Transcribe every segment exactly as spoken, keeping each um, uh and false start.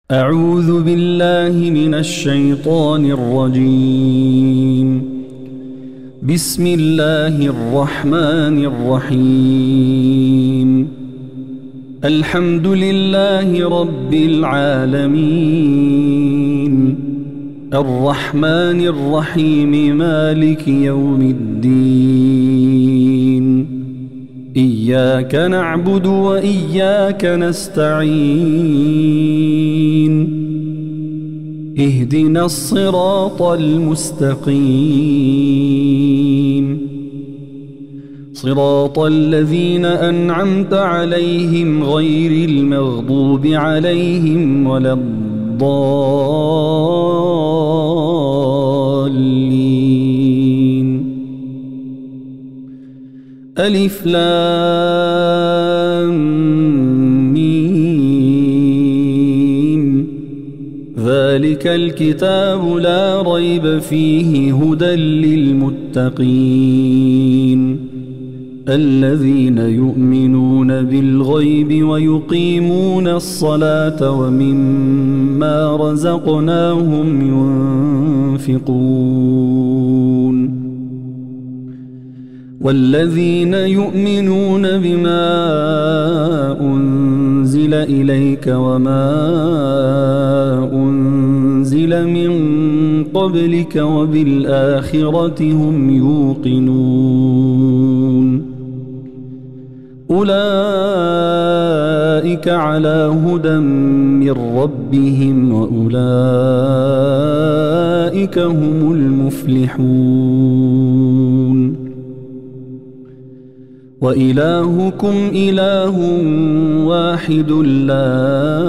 أعوذ بالله من الشيطان الرجيم. بسم الله الرحمن الرحيم. الحمد لله رب العالمين، الرحمن الرحيم، مالك يوم الدين. إياك نعبد وإياك نستعين. اهدنا الصراط المستقيم، صراط الذين أنعمت عليهم غير المغضوب عليهم ولا الضالين. ألف لام ميم. ذلك الكتاب لا ريب فيه هدى للمتقين، الذين يؤمنون بالغيب ويقيمون الصلاة ومما رزقناهم ينفقون، والذين يؤمنون بما أنزل إليك وما أنزل من قبلك وبالآخرة هم يوقنون. أولئك على هدى من ربهم وأولئك هم المفلحون. وإلهكم إله واحد لا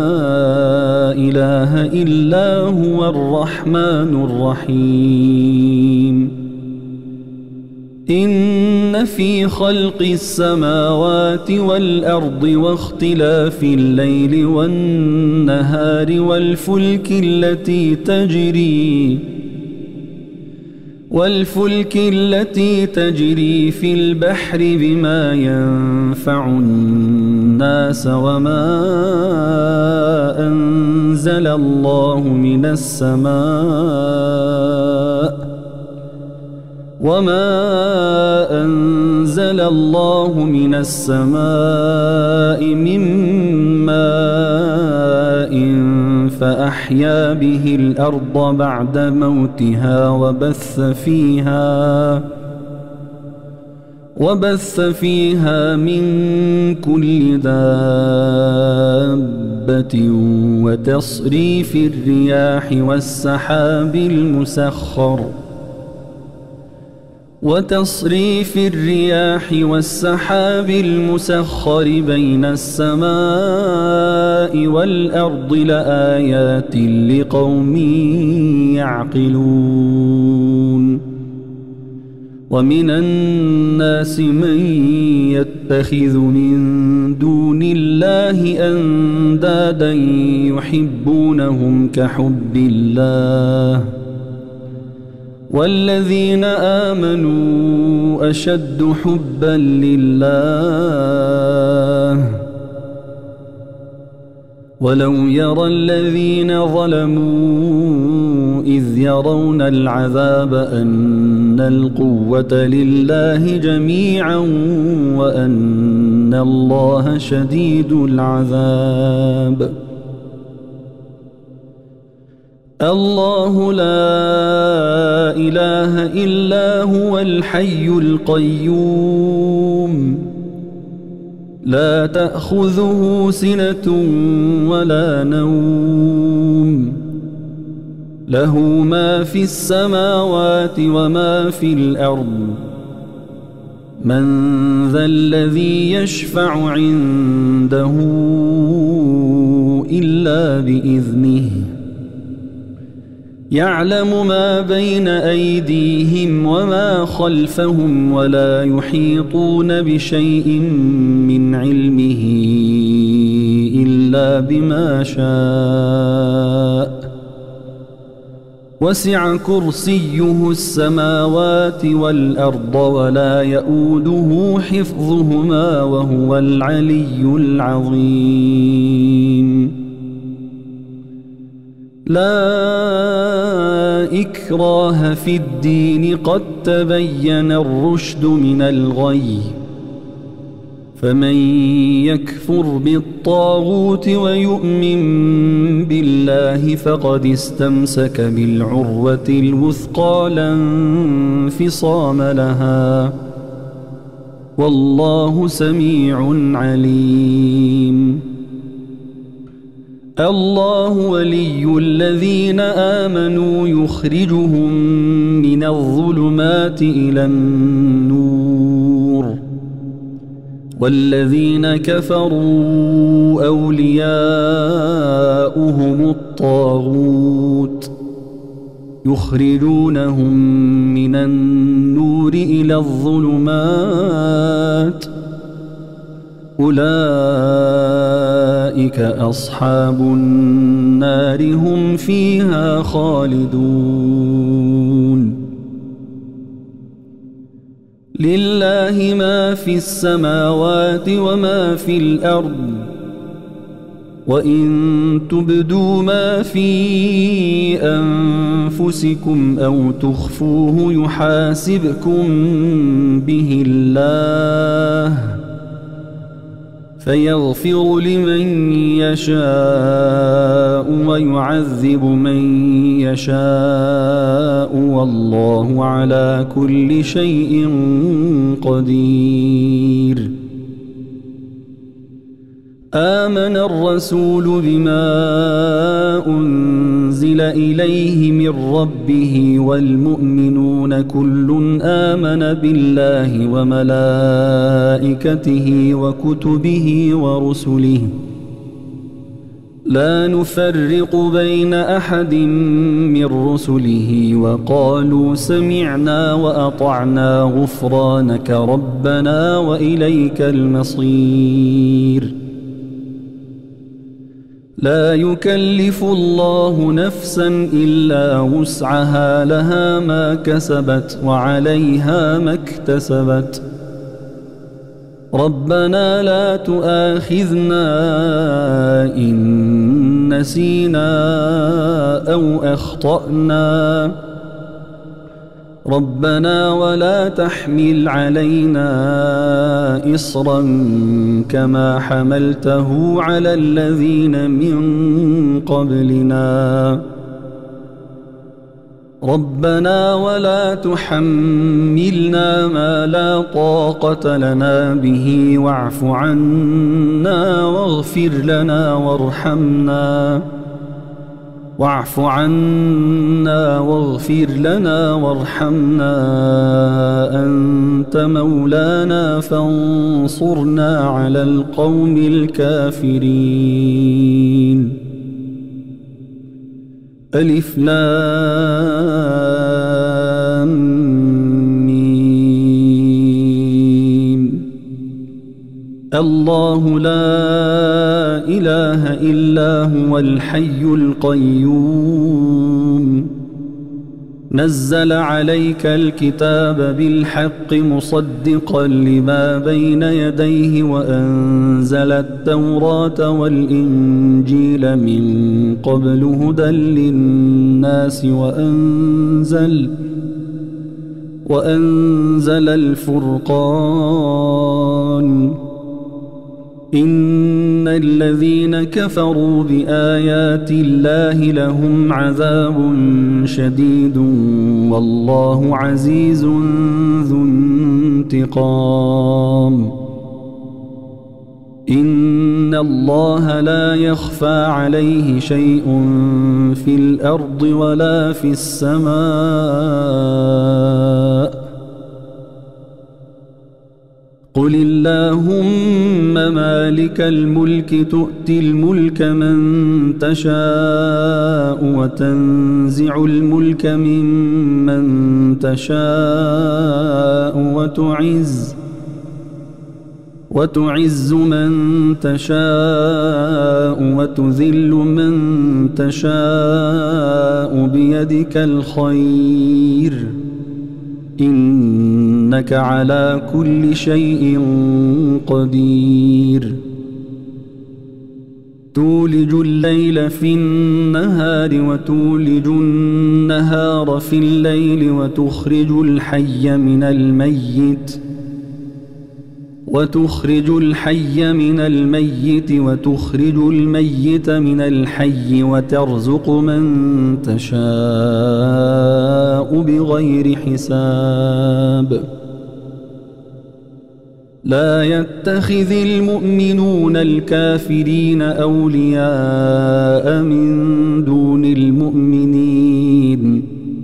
إله إلا هو الرحمن الرحيم. إن في خلق السماوات والأرض واختلاف الليل والنهار والفلك التي تجري والفلك التي تجري في البحر بما ينفع الناس وما أنزل الله من السماء وما أنزل الله من السماء من ماء فأحيا به الأرض بعد موتها وبث فيها وبث فيها من كل دابة وتصريف الرياح والسحاب المسخر وتصريف الرياح والسحاب المسخر بين السماء والأرض لآيات لقوم يعقلون. ومن الناس من يتخذ من دون الله أندادا يحبونهم كحب الله، والذين آمنوا أشد حبا لله. ولو يرى الذين ظلموا إذ يرون العذاب أن القوة لله جميعا وأن الله شديد العذاب. الله لا إله إلا هو الحي القيوم، لا تأخذه سنة ولا نوم، له ما في السماوات وما في الأرض. من ذا الذي يشفع عنده إلا بإذنه، يعلم ما بين أيديهم وما خلفهم ولا يحيطون بشيء من علمه إلا بما شاء. وسع كرسيه السماوات والأرض ولا يؤوده حفظهما وهو العلي العظيم. لا إكراه في الدين قد تبين الرشد من الغي فمن يكفر بالطاغوت ويؤمن بالله فقد استمسك بالعروة الوثقى لا انفصام لها والله سميع عليم. الله ولي الذين آمنوا يخرجهم من الظلمات إلى النور والذين كفروا أولياؤهم الطاغوت يخرجونهم من النور إلى الظلمات أولئك أصحاب النار هم فيها خالدون. لله ما في السماوات وما في الأرض وإن تبدوا ما في أنفسكم أو تخفوه يحاسبكم به الله فيغفر لمن يشاء ويعذب من يشاء والله على كل شيء قدير. آمن الرسول بما أنزل إليه من ربه والمؤمنون كل آمن بالله وملائكته وكتبه ورسله لا نفرق بين أحد من رسله وقالوا سمعنا وأطعنا غفرانك ربنا وإليك المصير. لا يكلف الله نفسا إلا وسعها لها ما كسبت وعليها ما اكتسبت ربنا لا تؤاخذنا إن نسينا أو أخطأنا ربنا ولا تحمل علينا إصرا كما حملته على الذين من قبلنا ربنا ولا تحملنا ما لا طاقة لنا به واعف عنا واغفر لنا وارحمنا واعف عنا واغفر لنا وارحمنا أنت مولانا فانصرنا على القوم الكافرين. ألف لام ميم. الله لا إله إلا هو الحي القيوم نزل عليك الكتاب بالحق مصدقا لما بين يديه وأنزل التوراة والإنجيل من قبل هدى للناس وأنزل وأنزل الفرقان إن الذين كفروا بآيات الله لهم عذاب شديد والله عزيز ذو انتقام. إن الله لا يخفى عليه شيء في الأرض ولا في السماء. قل اللهم مالك الملك تؤتي الملك من تشاء وتنزع الملك ممن تشاء وتعز وتعز من تشاء وتذل من تشاء بيدك الخير إنك على كل شيء قدير. تولج الليل في النهار وتولج النهار في الليل وتخرج الحي من الميت وتخرج الحي من الميت وتخرج الميت من الحي وترزق من تشاء بغير حساب لا يتخذ المؤمنون الكافرين أولياء من دون المؤمنين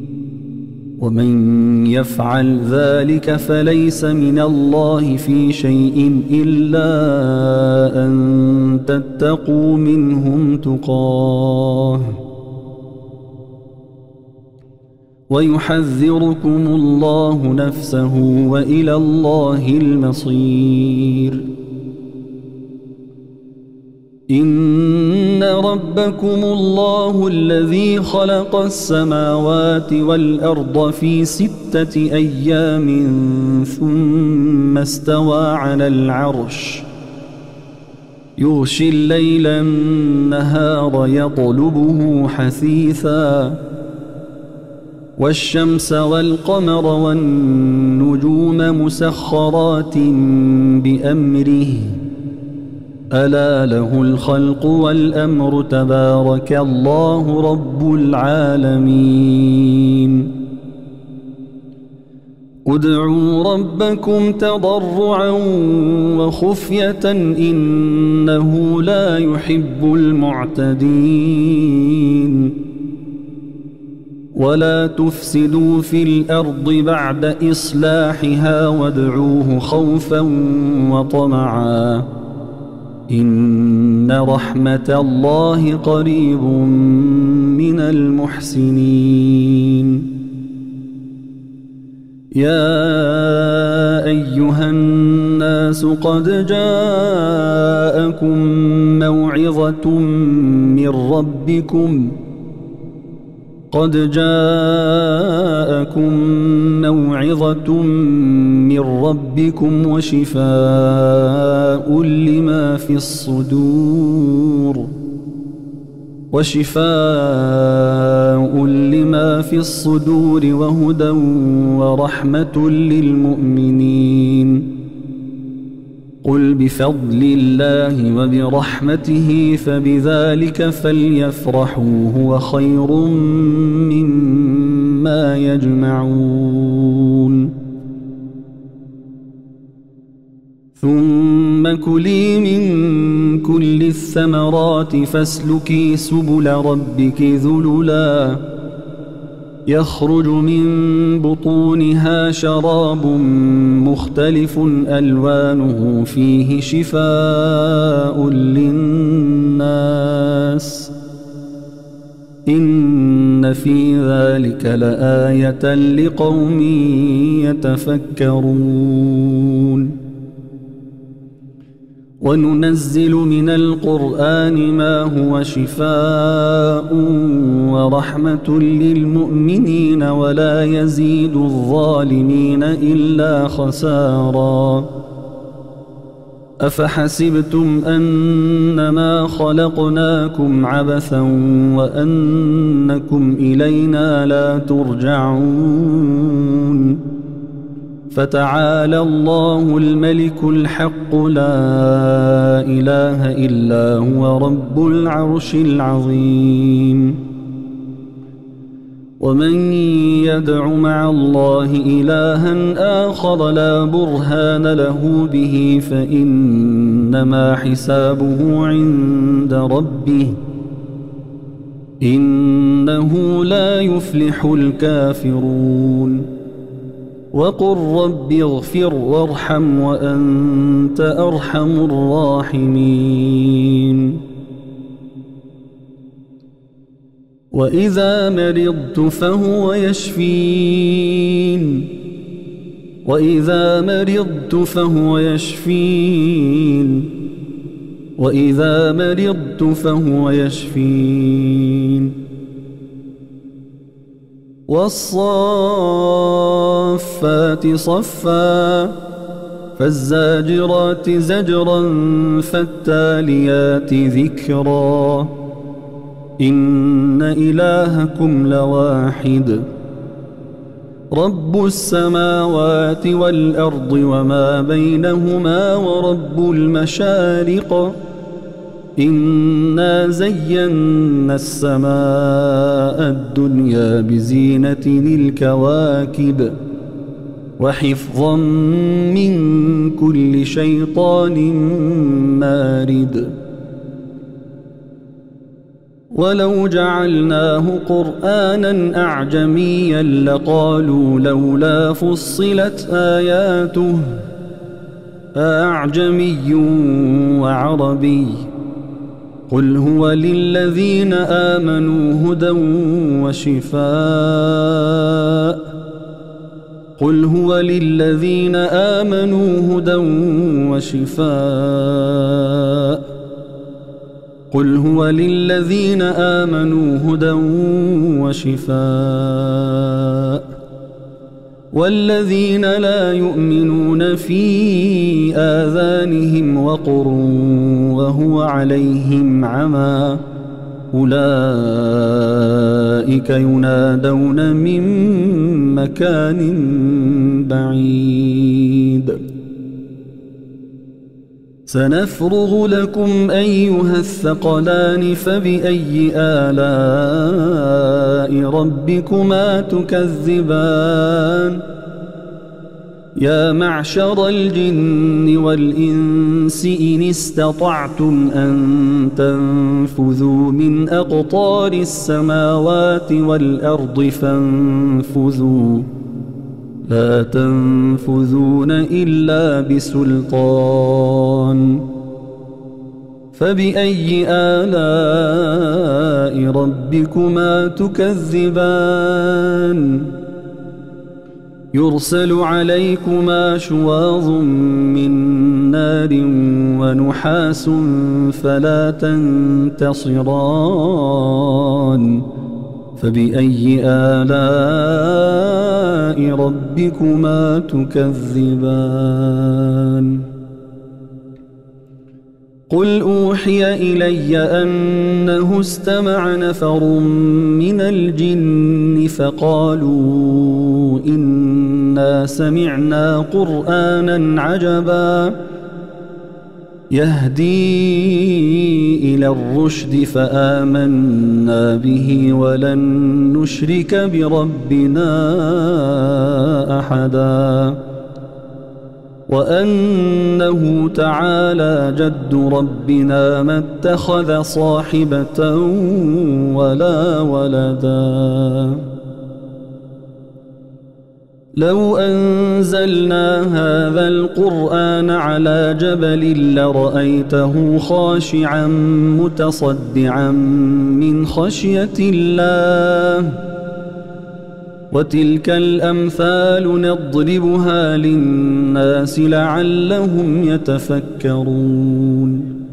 ومن يفعل ذلك فليس من الله في شيء إلا أن تتقوا منهم تقاه ويحذركم الله نفسه وإلى الله المصير إن ربكم الله الذي خلق السماوات والأرض في ستة أيام ثم استوى على العرش يغشي الليل النهار يطلبه حثيثا والشمس والقمر والنجوم مسخرات بأمره ألا له الخلق والأمر تبارك الله رب العالمين ادعوا ربكم تضرعا وخفية إنه لا يحب المعتدين ولا تفسدوا في الأرض بعد إصلاحها وادعوه خوفا وطمعا إن رحمة الله قريب من المحسنين يا أيها الناس قد جاءكم موعظة من ربكم قد جاءكم موعظة من ربكم وشفاء لما في الصدور وشفاء لما في الصدور وهدى ورحمة للمؤمنين قل بفضل الله وبرحمته فبذلك فليفرحوا هو خير مما يجمعون ثم كلي من كل الثمرات فاسلكي سبل ربك ذللا يخرج من بطونها شراب مختلف ألوانه فيه شفاء للناس إن في ذلك لآية لقوم يتفكرون وننزل من القرآن ما هو شفاء ورحمة للمؤمنين ولا يزيد الظالمين إلا خسارا أفحسبتم أنما خلقناكم عبثا وأنكم إلينا لا ترجعون فتعالى الله الملك الحق لا إله إلا هو رب العرش العظيم ومن يدع مع الله إلها آخر لا برهان له به فإنما حسابه عند ربه إنه لا يفلح الكافرون وقل رب اغفر وارحم وأنت أرحم الراحمين وإذا مرضت فهو يشفين وإذا مرضت فهو يشفين وإذا مرضت فهو يشفين والصافات صفا فالزاجرات زجرا فالتاليات ذكرا إن إلهكم لواحد رب السماوات والأرض وما بينهما ورب المشارق إنا زينا السماء الدنيا بزينة الكواكب وحفظا من كل شيطان مارد ولو جعلناه قرآنا أعجميا لقالوا لولا فصلت آياته أعجمي وعربي قل هو للذين آمنوا هدى وشفاء قل هو للذين آمنوا هدى وشفاء قل هو للذين آمنوا هدى وشفاء والذين لا يؤمنون في آذانهم وقر وهو عليهم عمى أولئك ينادون من مكان بعيد سنفرغ لكم أيها الثقلان فبأي آلاء ربكما تكذبان يا معشر الجن والإنس إن استطعتم أن تنفذوا من أقطار السماوات والأرض فانفذوا لا تنفذون إلا بسلطان فبأي آلاء ربكما تكذبان يرسل عليكما شواظ من نار ونحاس فلا تنتصران فبأي آلاء ربكما تكذبان قل أوحي إلي أنه استمع نفر من الجن فقالوا إنا سمعنا قرآنا عجبا يهدي إلى الرشد فآمنا به ولن نشرك بربنا أحدا وأنه تعالى جد ربنا ما اتخذ صاحبة ولا ولدا لو أنزلنا هذا القرآن على جبل لرأيته خاشعا متصدعا من خشية الله وتلك الأمثال نضربها للناس لعلهم يتفكرون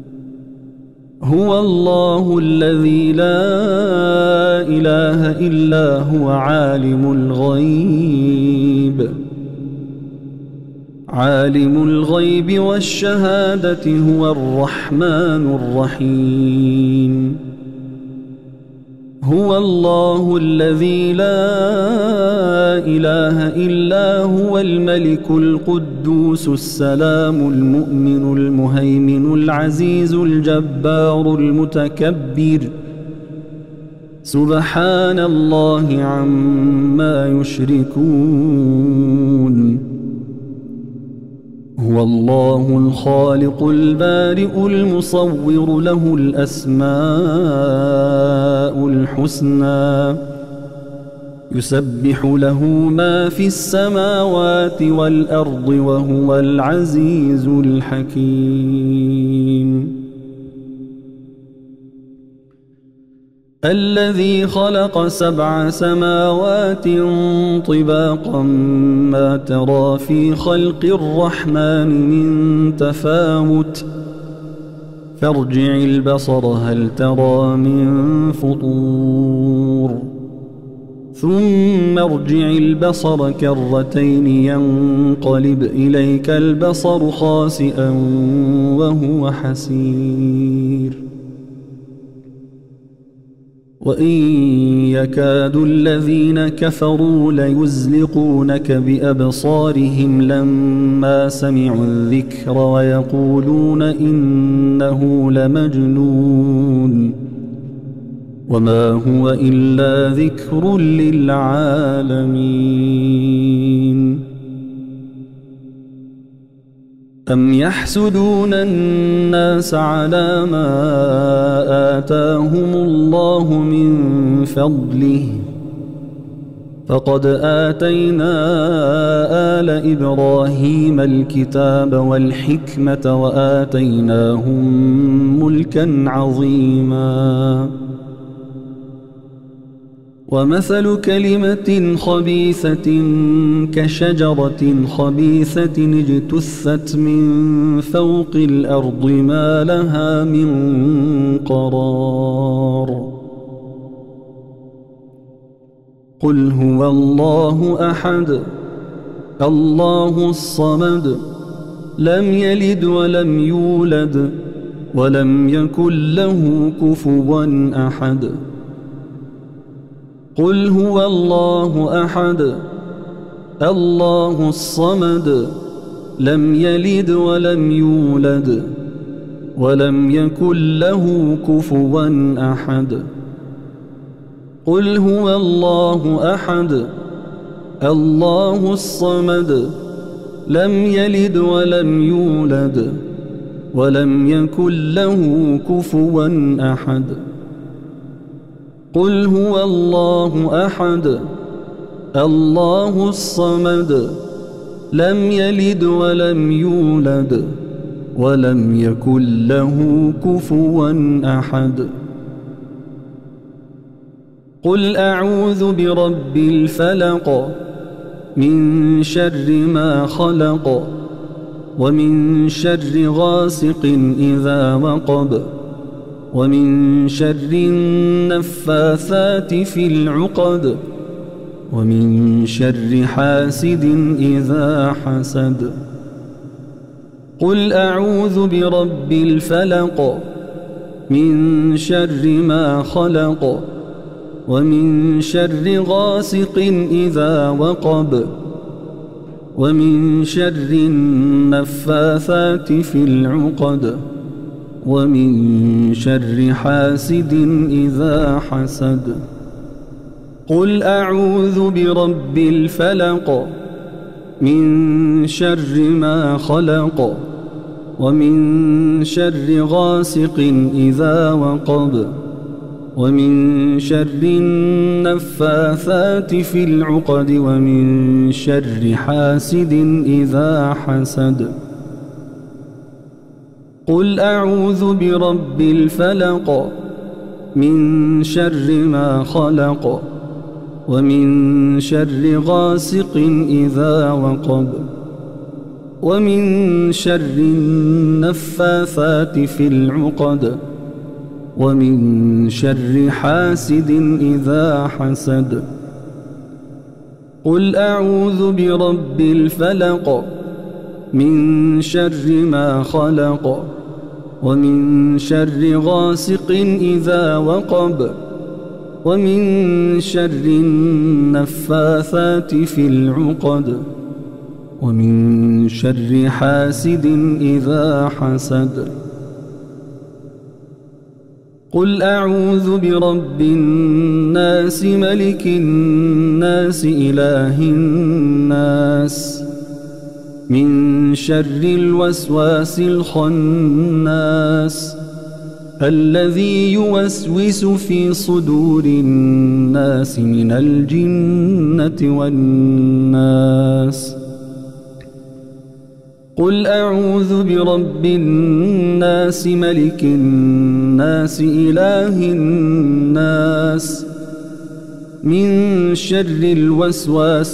هو الله الذي لا إله إلا هو عالم الغيب عالم الغيب والشهادة هو الرحمن الرحيم هو الله الذي لا إله إلا هو الملك القدوس السلام المؤمن المهيمن العزيز الجبار المتكبر سبحان الله عما يشركون هو الله الخالق البارئ المصور له الأسماء الحسنى يسبح له ما في السماوات والأرض وهو العزيز الحكيم الذي خلق سبع سماوات طباقا ما ترى في خلق الرحمن من تفاوت فارجع البصر هل ترى من فطور ثم ارجع البصر كرتين ينقلب إليك البصر خاسئا وهو حسير وإن يكاد الذين كفروا ليزلقونك بأبصارهم لما سمعوا الذكر ويقولون إنه لمجنون وما هو إلا ذكر للعالمين أم يحسدون الناس على ما آتاهم الله من فضله فقد آتينا آل إبراهيم الكتاب والحكمة وآتيناهم ملكا عظيما ومثل كلمة خبيثة كشجرة خبيثة اجتثت من فوق الأرض ما لها من قرار قل هو الله أحد الله الصمد لم يلد ولم يولد ولم يكن له كفوا أحد قل هو الله أحد الله الصمد لم يلد ولم يولد ولم يكن له كفوا أحد قل هو الله أحد الله الصمد لم يلد ولم يولد ولم يكن له كفوا أحد قل هو الله أحد الله الصمد لم يلد ولم يولد ولم يكن له كفوا أحد قل أعوذ برب الفلق من شر ما خلق ومن شر غاسق إذا وقب ومن شر النفاثات في العقد ومن شر حاسد إذا حسد قل أعوذ برب الفلق من شر ما خلق ومن شر غاسق إذا وقب ومن شر النفاثات في العقد ومن شر حاسد إذا حسد قل أعوذ برب الفلق من شر ما خلق ومن شر غاسق إذا وقب ومن شر النفاثات في العقد ومن شر حاسد إذا حسد قل أعوذ برب الفلق من شر ما خلق ومن شر غاسق إذا وقب ومن شر النفاثات في العقد ومن شر حاسد إذا حسد قل أعوذ برب الفلق من شر ما خلق ومن شر غاسق إذا وقب ومن شر النفاثات في العقد ومن شر حاسد إذا حسد قل أعوذ برب الناس ملك الناس إله الناس من شر الوسواس الخناس الذي يوسوس في صدور الناس من الجنة والناس قل أعوذ برب الناس ملك الناس إله الناس من شر الوسواس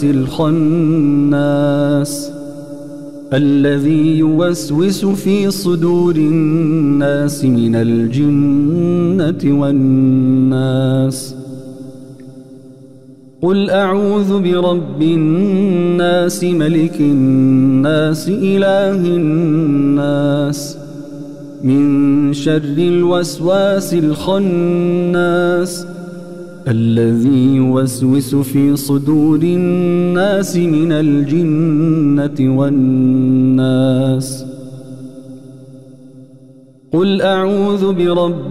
الخناس الذي يوسوس في صدور الناس من الجنة والناس قل أعوذ برب الناس ملك الناس إله الناس من شر الوسواس الخناس الذي يوسوس في صدور الناس من الجنة والناس. قل أعوذ برب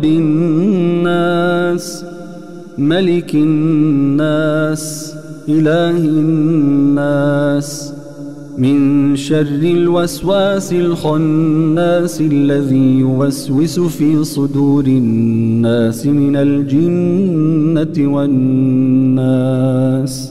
الناس ملك الناس إله الناس من شر الوسواس الخناس الذي يوسوس في صدور الناس من الجنة والناس.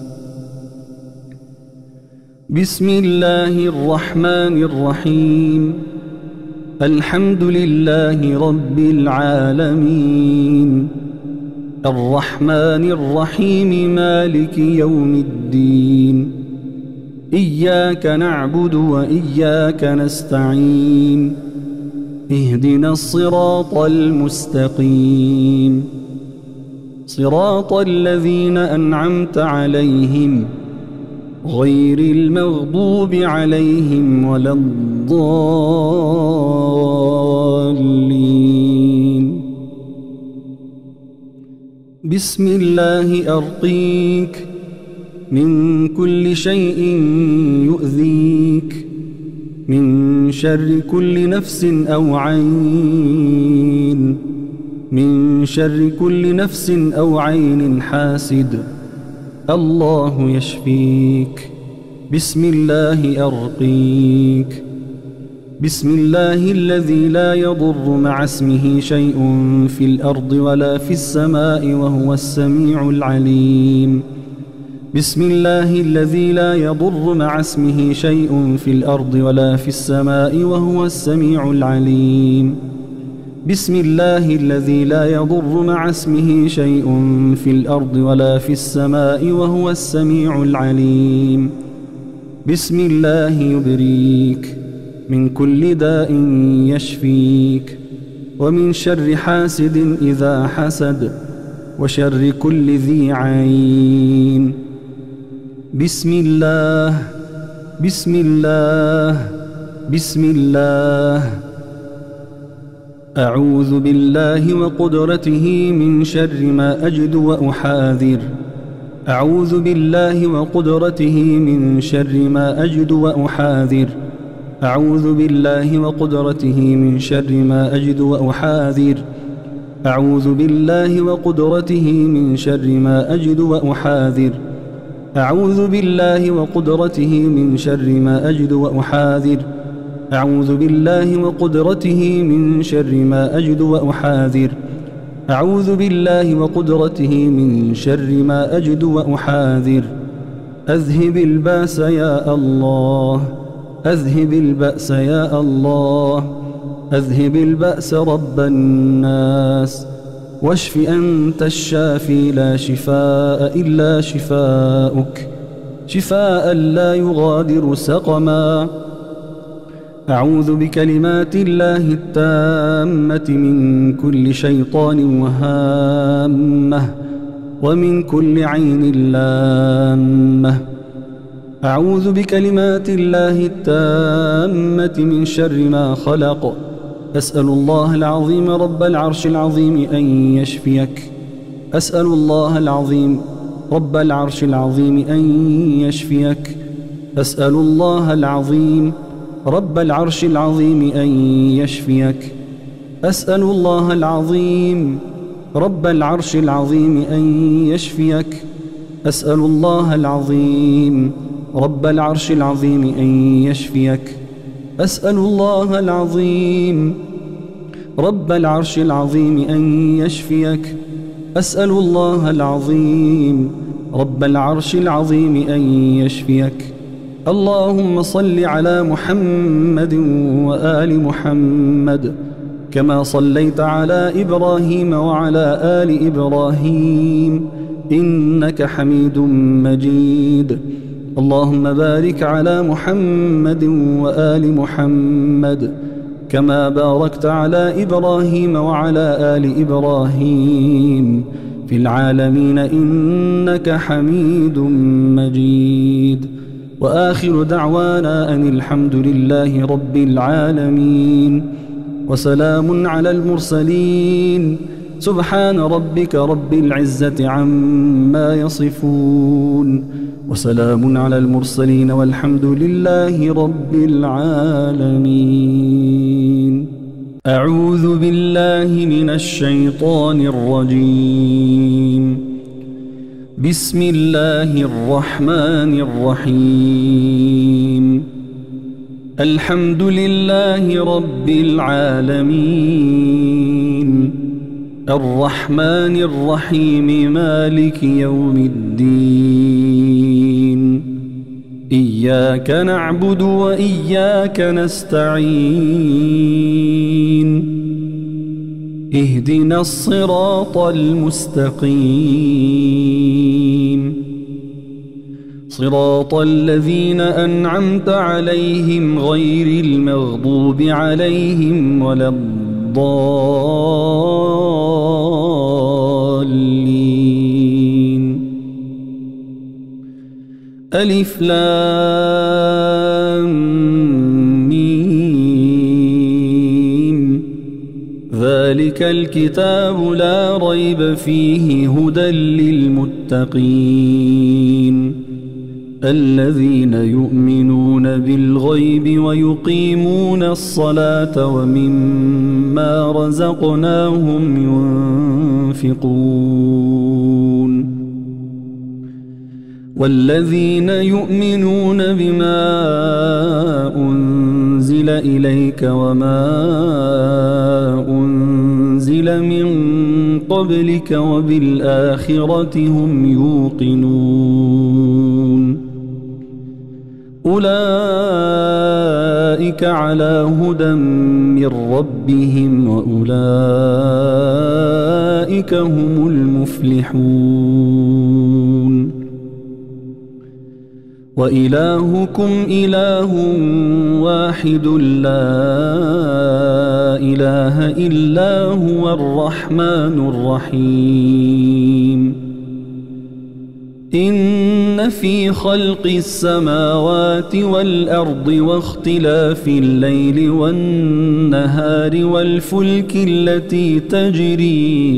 بسم الله الرحمن الرحيم. الحمد لله رب العالمين الرحمن الرحيم مالك يوم الدين. إياك نعبد وإياك نستعين. اهدنا الصراط المستقيم صراط الذين أنعمت عليهم غير المغضوب عليهم ولا الضالين. بسم الله أرقيك من كل شيء يؤذيك من شر كل نفس أو عين من شر كل نفس أو عين حاسد. الله يشفيك. بسم الله أرقيك. بسم الله الذي لا يضر مع اسمه شيء في الأرض ولا في السماء وهو السميع العليم. بسم الله الذي لا يضر مع اسمه شيء في الأرض ولا في السماء وهو السميع العليم. بسم الله الذي لا يضر مع اسمه شيء في الأرض ولا في السماء وهو السميع العليم. بسم الله يبريك من كل داء يشفيك ومن شر حاسد إذا حسد وشر كل ذي عين. بسم الله بسم الله بسم الله. أعوذ بالله وقدرته من شر ما أجد وأحاذر. أعوذ بالله وقدرته من شر ما أجد وأحاذر. أعوذ بالله وقدرته من شر ما أجد وأحاذر. أعوذ بالله وقدرته من شر ما أجد وأحاذر. أعوذ بالله وقدرته من شر ما أجد وأحاذر. أعوذ بالله وقدرته من شر ما أجد وأحاذر. أعوذ بالله وقدرته من شر ما أجد وأحاذر. أذهب الباس يا الله أذهب البأس يا الله أذهب البأس رب الناس واشف أنت الشافي لا شفاء إلا شفاؤك شفاء لا يغادر سقما. أعوذ بكلمات الله التامة من كل شيطان وهامة ومن كل عين لامة. أعوذ بكلمات الله التامة من شر ما خلق. أسأل الله العظيم رب العرش العظيم أن يشفيك. أسأل الله العظيم رب العرش العظيم أن يشفيك. أسأل الله العظيم رب العرش العظيم أن يشفيك. أسأل الله العظيم رب العرش العظيم أن يشفيك. أسأل الله العظيم رب العرش العظيم أن يشفيك. أسأل الله العظيم رب العرش العظيم أن يشفيك. أسأل الله العظيم رب العرش العظيم أن يشفيك. اللهم صل على محمد وآل محمد كما صليت على إبراهيم وعلى آل إبراهيم إنك حميد مجيد. اللهم بارك على محمد وآل محمد كما باركت على إبراهيم وعلى آل إبراهيم في العالمين إنك حميد مجيد. وآخر دعوانا أن الحمد لله رب العالمين، وسلام على المرسلين، سبحان ربك رب العزة عما يصفون، وسلام على المرسلين والحمد لله رب العالمين. أعوذ بالله من الشيطان الرجيم. بسم الله الرحمن الرحيم. الحمد لله رب العالمين، الرحمن الرحيم، مالك يوم الدين. إياك نعبد وإياك نستعين، اهدنا الصراط المستقيم، صراط الذين أنعمت عليهم غير المغضوب عليهم ولا الضالين. ألف لام ميم. ذلك الكتاب لا ريب فيه هدى للمتقين الذين يؤمنون بالغيب ويقيمون الصلاة ومما رزقناهم ينفقون. والذين يؤمنون بما أنزل إليك وما أنزل من قبلك وبالآخرة هم يوقنون. أولئك على هدى من ربهم وأولئك هم المفلحون. وإلهكم إله واحد لا إله إلا هو الرحمن الرحيم. إن في خلق السماوات والأرض واختلاف الليل والنهار والفلك التي تجري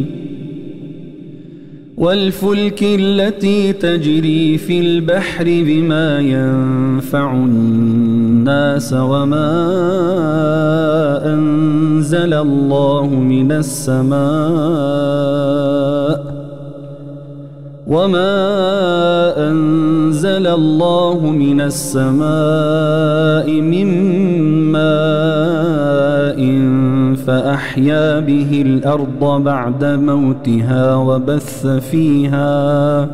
والفلك التي تجري في البحر بما ينفع الناس وما أنزل الله من السماء وما أنزل الله من السماء من ماء فأحيا به الأرض بعد موتها وبث فيها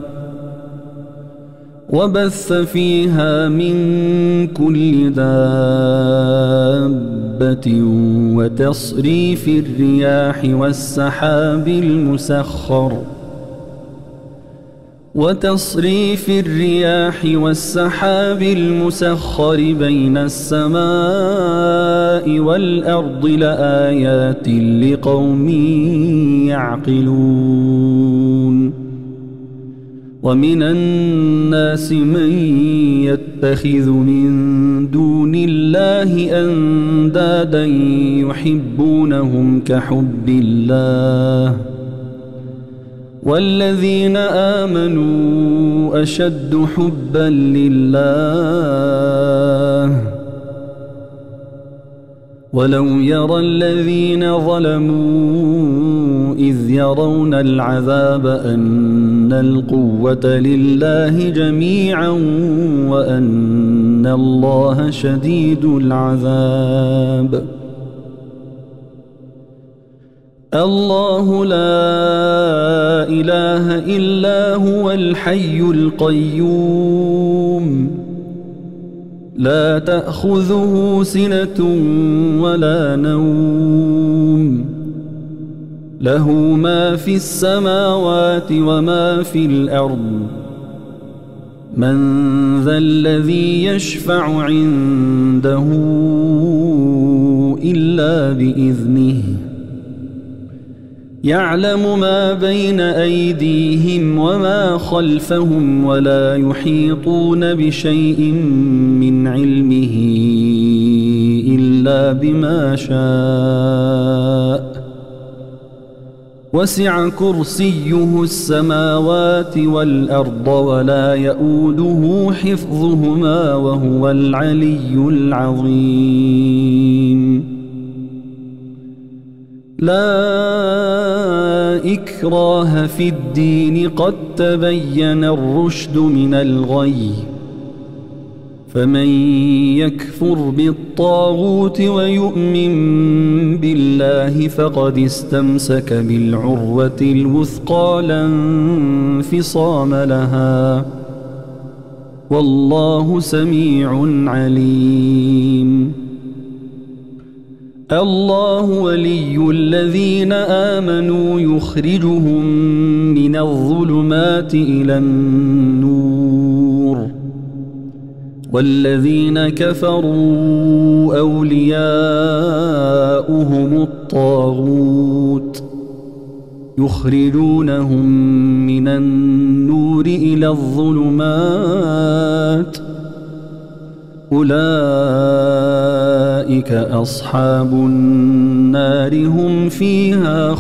وبث فيها من كل دابة وتصريف الرياح والسحاب المسخر وتصريف الرياح والسحاب المسخر بين السماء والأرض لآيات لقوم يعقلون. ومن الناس من يتخذ من دون الله أندادا يحبونهم كحب الله والذين آمنوا أشد حبا لله. ولو يرى الذين ظلموا إذ يرون العذاب أن القوة لله جميعا وأن الله شديد العذاب. الله لا إله إلا هو الحي القيوم لا تأخذه سنة ولا نوم له ما في السماوات وما في الأرض من ذا الذي يشفع عنده إلا بإذنه يعلم ما بين أيديهم وما خلفهم ولا يحيطون بشيء من علمه إلا بما شاء وسع كرسيه السماوات والأرض ولا يؤوده حفظهما وهو العلي العظيم لا إكراه في الدين قد تبين الرشد من الغي فمن يكفر بالطاغوت ويؤمن بالله فقد استمسك بالعروة الوثقى لا انفصام لها والله سميع عليم الله ولي الذين آمنوا يخرجهم من الظلمات إلى النور والذين كفروا أولياؤهم الطاغوت يخرجونهم من النور إلى الظلمات أولئك أصحاب النار هم فيها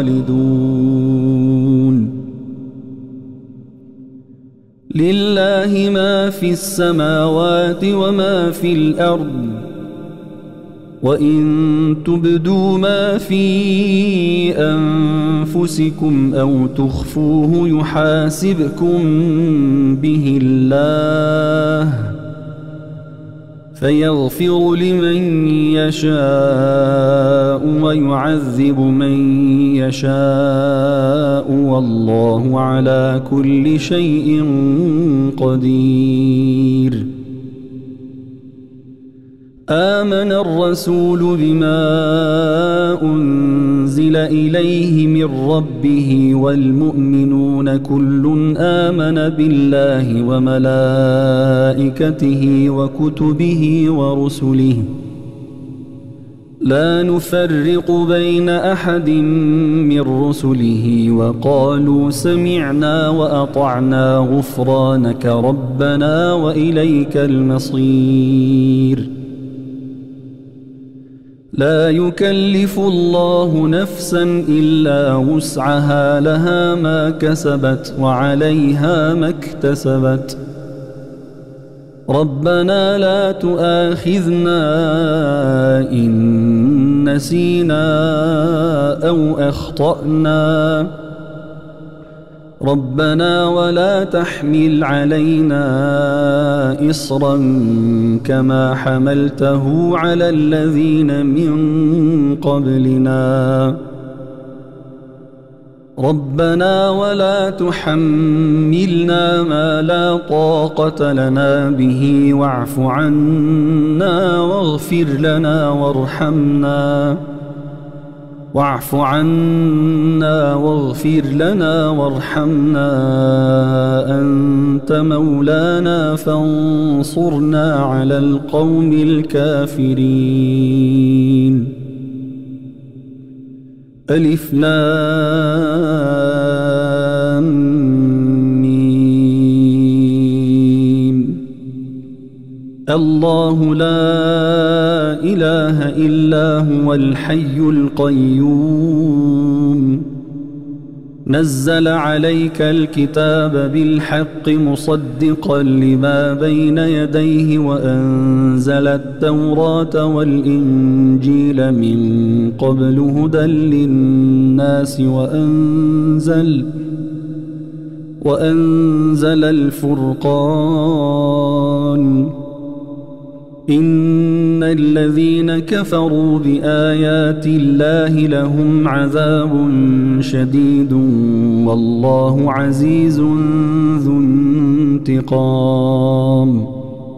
خالدون لله ما في السماوات وما في الأرض وإن تبدوا ما في أنفسكم أو تخفوه يحاسبكم به الله فيغفر لمن يشاء ويعذب من يشاء والله على كل شيء قدير آمن الرسول بما أنزل إليه من ربه والمؤمنون كل آمن بالله وملائكته وكتبه ورسله لا نفرق بين أحد من رسله وقالوا سمعنا وأطعنا غفرانك ربنا وإليك المصير لا يكلف الله نفسا إلا وسعها لها ما كسبت وعليها ما اكتسبت ربنا لا تؤاخذنا إن نسينا أو أخطأنا ربنا ولا تحمل علينا إصرا كما حملته على الذين من قبلنا ربنا ولا تحملنا ما لا طاقة لنا به واعف عنا واغفر لنا وارحمنا واعف عنا واغفر لنا وارحمنا أنت مولانا فانصرنا على القوم الكافرين ألف لام ميم الله لا إله إلا هو الحي القيوم نزل عليك الكتاب بالحق مصدقا لما بين يديه وأنزل التوراة والإنجيل من قبل هدى للناس وأنزل وأنزل الفرقان إن الذين كفروا بآيات الله لهم عذاب شديد والله عزيز ذو انتقام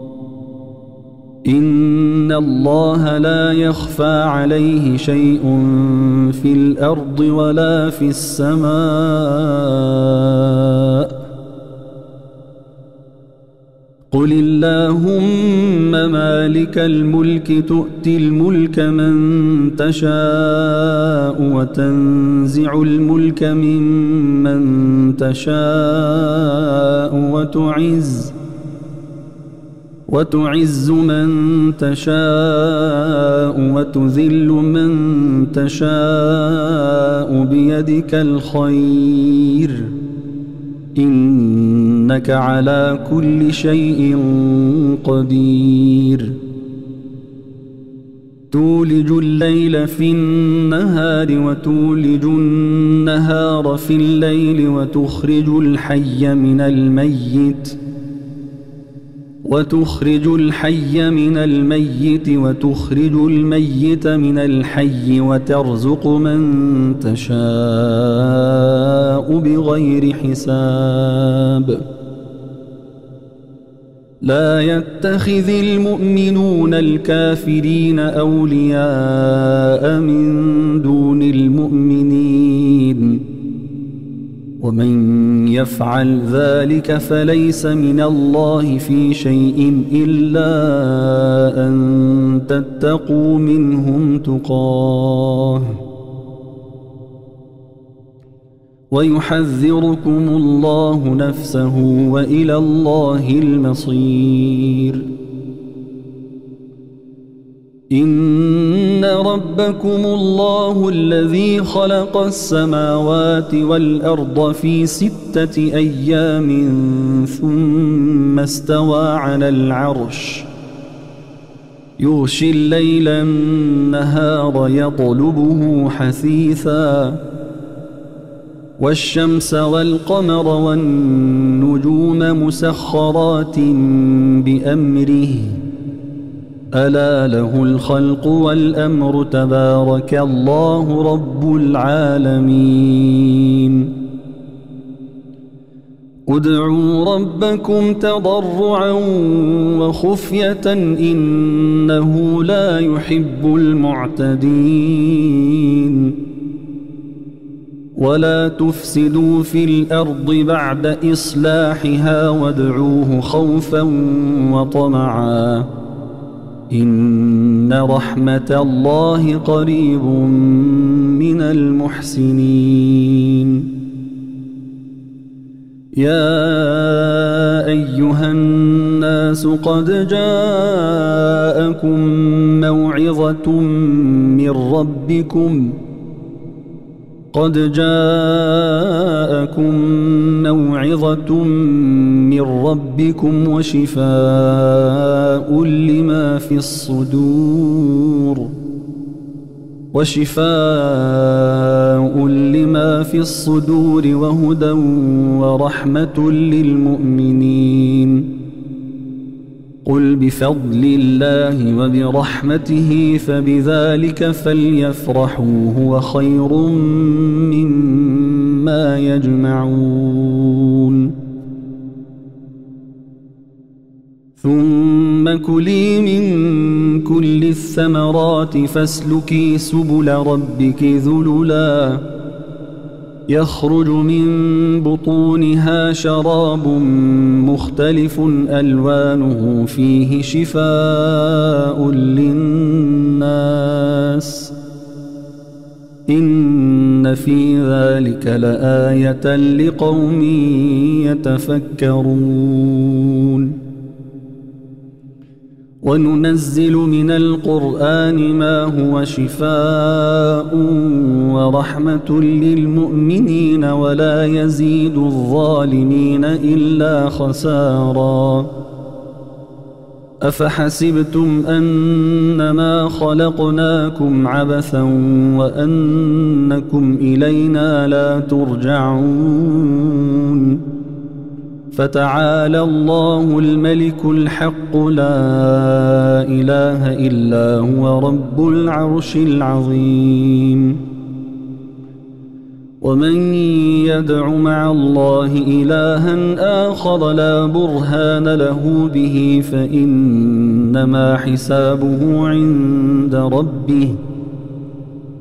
إن الله لا يخفى عليه شيء في الأرض ولا في السماء قل قل اللهم مالك الملك تؤتي الملك من تشاء وتنزع الملك ممن تشاء وتعز وتعز من تشاء وتذل من تشاء بيدك الخير إنك على كل شيء قدير تولج الليل في النهار وتولج النهار في الليل وتخرج الحي من الميت وتخرج الحي من الميت وتخرج الميت من الحي وترزق من تشاء بغير حساب لا يتخذ المؤمنون الكافرين أولياء من دون المؤمنين ومن يفعل ذلك فليس من الله في شيء إلا أن تتقوا منهم تقاه ويحذركم الله نفسه وإلى الله المصير إن ربكم الله الذي خلق السماوات والأرض في ستة أيام ثم استوى على العرش يغشي الليل النهار يطلبه حثيثا والشمس والقمر والنجوم مسخرات بأمره ألا له الخلق والأمر تبارك الله رب العالمين ادعوا ربكم تضرعا وخفية إنه لا يحب المعتدين ولا تفسدوا في الأرض بعد إصلاحها وادعوه خوفا وطمعا إن رحمة الله قريب من المحسنين يا أيها الناس قد جاءكم موعظة من ربكم قد جاءكم موعظة من ربكم وشفاء لما في الصدور وشفاء لما في الصدور وهدى ورحمة للمؤمنين قل بفضل الله وبرحمته فبذلك فليفرحوا هو خير مما يجمعون ثم كلي من كل الثمرات فاسلكي سبل ربك ذللا يخرج من بطونها شراب مختلف ألوانه فيه شفاء للناس إن في ذلك لآية لقوم يتفكرون وننزل من القرآن ما هو شفاء ورحمة للمؤمنين ولا يزيد الظالمين إلا خسارا أفحسبتم أنما خلقناكم عبثا وأنكم إلينا لا ترجعون فتعالى الله الملك الحق لا إله إلا هو رب العرش العظيم ومن يدع مع الله إلها آخر لا برهان له به فإنما حسابه عند ربه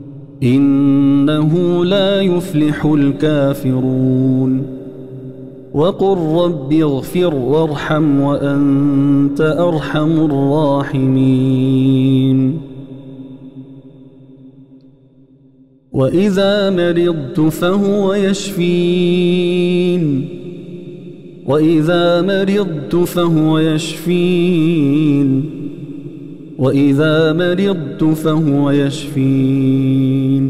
إنه لا يفلح الكافرون وقل رب اغفر وارحم وأنت أرحم الراحمين. وإذا مرضت فهو يشفين وإذا مرضت فهو يشفين وإذا مرضت فهو يشفين.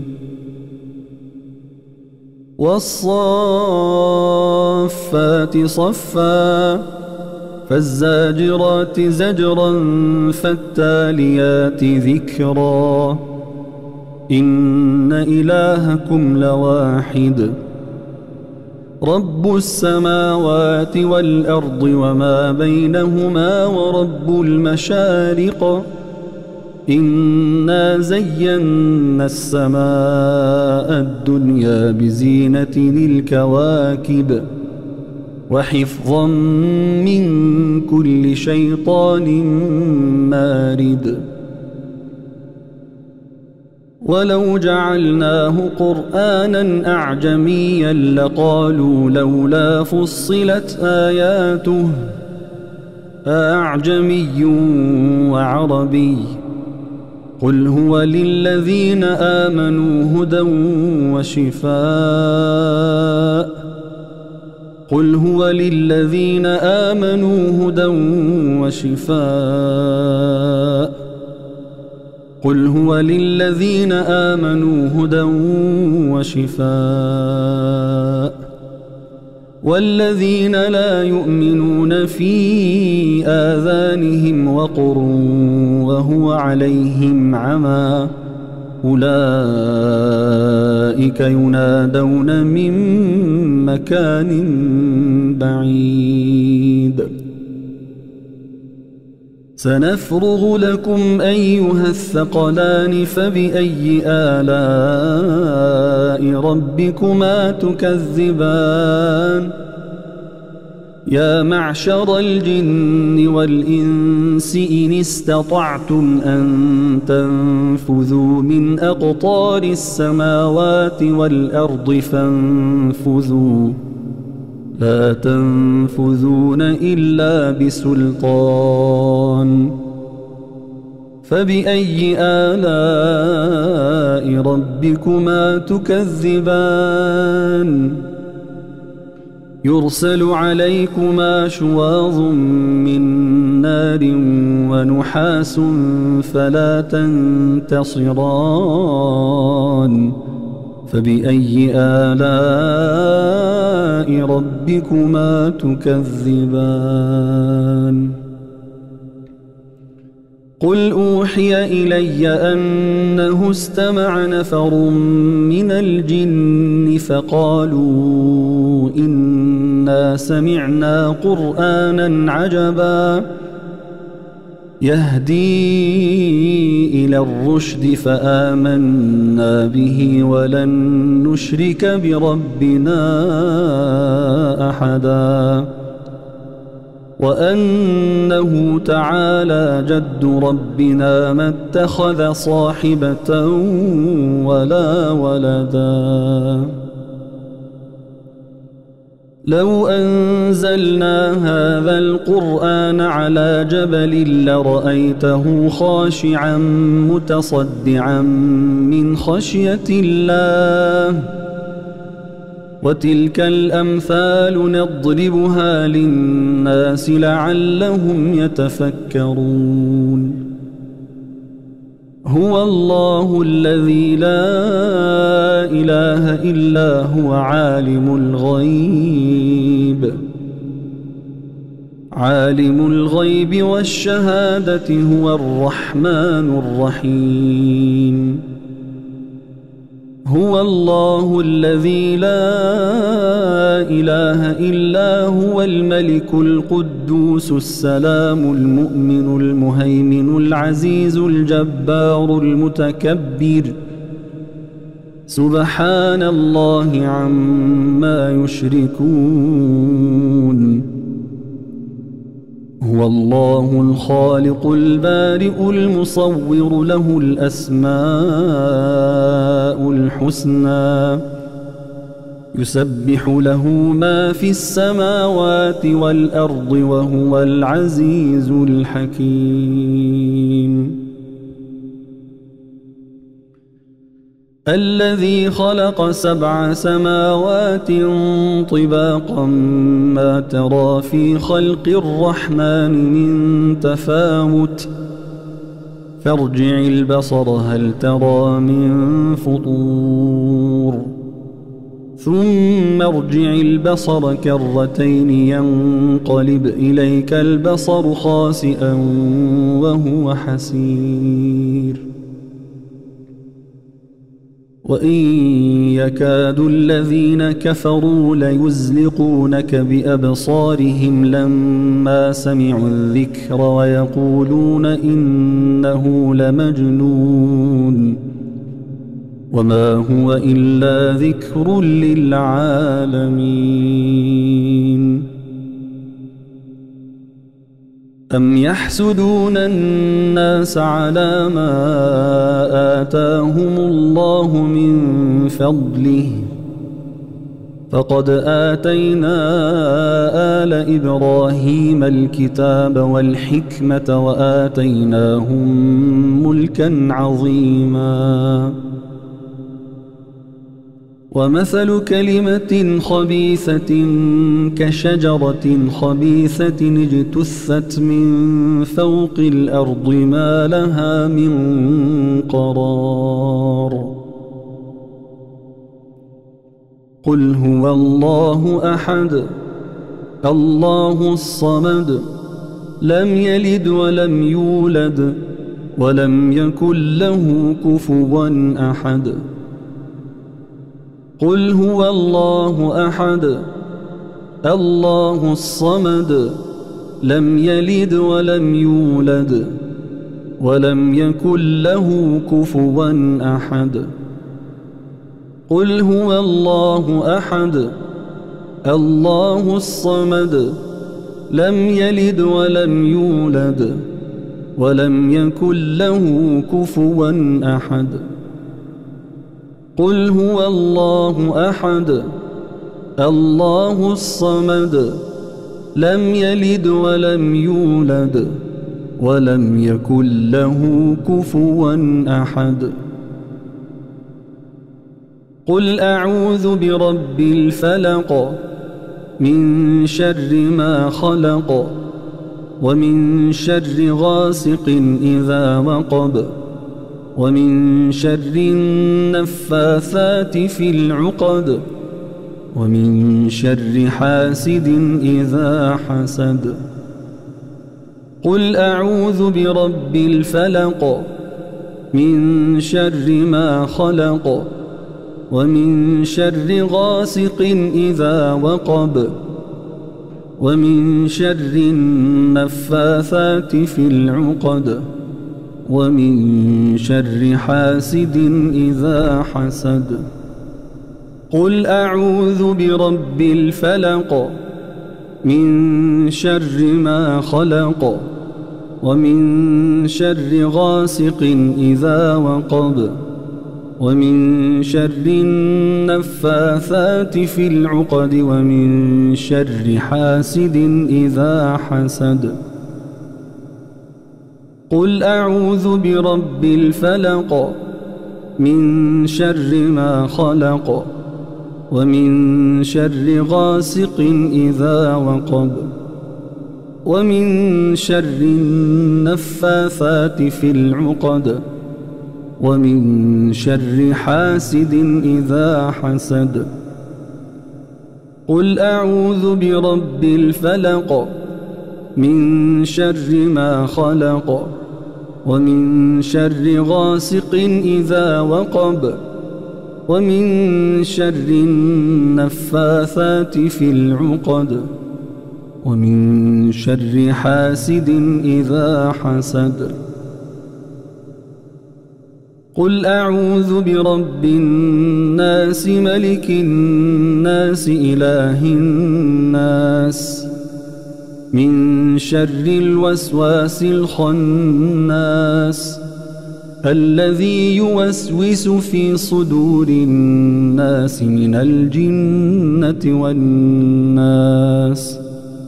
والصافات صفا فالزاجرات زجرا فالتاليات ذكرا إن إلهكم لواحد رب السماوات والأرض وما بينهما ورب المشارق إنا زينا السماء الدنيا بزينة الكواكب وحفظا من كل شيطان مارد. ولو جعلناه قرآنا أعجميا لقالوا لولا فصلت آياته أعجمي وعربي قل هو للذين آمنوا هدى وشفاء قل هو للذين آمنوا هدى وشفاء قل هو للذين آمنوا هدى وشفاء والذين لا يؤمنون في آذانهم وقر وهو عليهم عمى أولئك ينادون من مكان بعيد. سنفرغ لكم أيها الثقلان فبأي آلاء ربكما تكذبان. يا معشر الجن والإنس إن استطعتم أن تنفذوا من أقطار السماوات والأرض فانفذوا لا تنفذون إلا بسلطان. فبأي آلاء ربكما تكذبان. يرسل عليكما شواظ من نار ونحاس فلا تنتصران. فبأي آلاء ربكما تكذبان. قل أوحي إلي أنه استمع نفر من الجن فقالوا إنا سمعنا قرآنا عجبا يهدي إلى الرشد فآمنا به ولن نشرك بربنا أحدا. وأنه تعالى جد ربنا ما اتخذ صاحبة ولا ولدا. لو أنزلنا هذا القرآن على جبل لرأيته خاشعا متصدعا من خشية الله. وتلك الأمثال نضربها للناس لعلهم يتفكرون. هو الله الذي لا إله إلا هو عالم الغيب عالم الغيب والشهادة هو الرحمن الرحيم. هو الله الذي لا إله إلا هو الملك القدوس السلام المؤمن المهيمن العزيز الجبار المتكبر سبحان الله عما يشركون. هو الله الخالق البارئ المصور له الأسماء الحسنى يسبح له ما في السماوات والأرض وهو العزيز الحكيم. الذي خلق سبع سماوات طباقا ما ترى في خلق الرحمن من تفاوت فارجع البصر هل ترى من فطور ثم ارجع البصر كرتين ينقلب إليك البصر خاسئا وهو حسير وإن يكاد الذين كفروا ليزلقونك بأبصارهم لما سمعوا الذكر ويقولون إنه لمجنون وما هو إلا ذكر للعالمين. أم يحسدون الناس على ما آتاهم الله من فضله فقد آتينا آل إبراهيم الكتاب والحكمة وآتيناهم ملكا عظيما. ومثل كلمة خبيثة كشجرة خبيثة اجتثت من فوق الأرض ما لها من قرار. قل هو الله أحد الله الصمد لم يلد ولم يولد ولم يكن له كفوا أحد. قل هو الله أحد الله الصمد لم يلد ولم يولد ولم يكن له كفوا أحد. قل هو الله أحد الله الصمد لم يلد ولم يولد ولم يكن له كفوا أحد. قل هو الله أحد الله الصمد لم يلد ولم يولد ولم يكن له كفوا أحد. قل أعوذ برب الفلق من شر ما خلق ومن شر غاسق إذا وقب ومن شر النفاثات في العقد ومن شر حاسد إذا حسد. قل أعوذ برب الفلق من شر ما خلق ومن شر غاسق إذا وقب ومن شر النفاثات في العقد ومن شر حاسد إذا حسد. قل أعوذ برب الفلق من شر ما خلق ومن شر غاسق إذا وقب ومن شر النفاثات في العقد ومن شر حاسد إذا حسد. قل أعوذ برب الفلق من شر ما خلق ومن شر غاسق إذا وقب ومن شر النفاثات في العقد ومن شر حاسد إذا حسد. قل أعوذ برب الفلق من شر ما خلق ومن شر غاسق إذا وقب ومن شر النفاثات في العقد ومن شر حاسد إذا حسد. قل أعوذ برب الناس ملك الناس إله الناس من شر الوسواس الخناس الذي يوسوس في صدور الناس من الجنة والناس.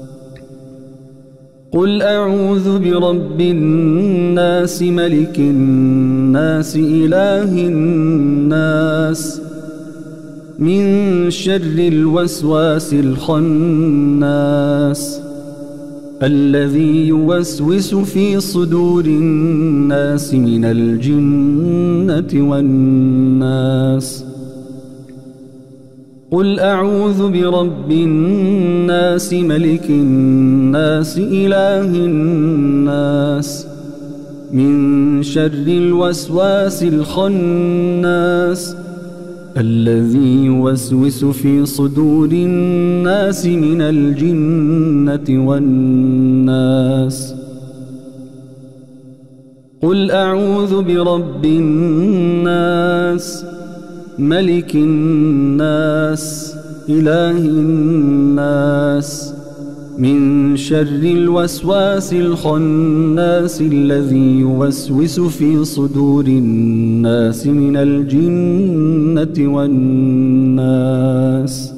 قل أعوذ برب الناس ملك الناس إله الناس من شر الوسواس الخناس الذي يوسوس في صدور الناس من الجنة والناس. قل أعوذ برب الناس ملك الناس إله الناس من شر الوسواس الخناس الذي يوسوس في صدور الناس من الجنة والناس. قل أعوذ برب الناس ملك الناس إله الناس من شر الوسواس الخناس الذي يوسوس في صدور الناس من الجنة والناس.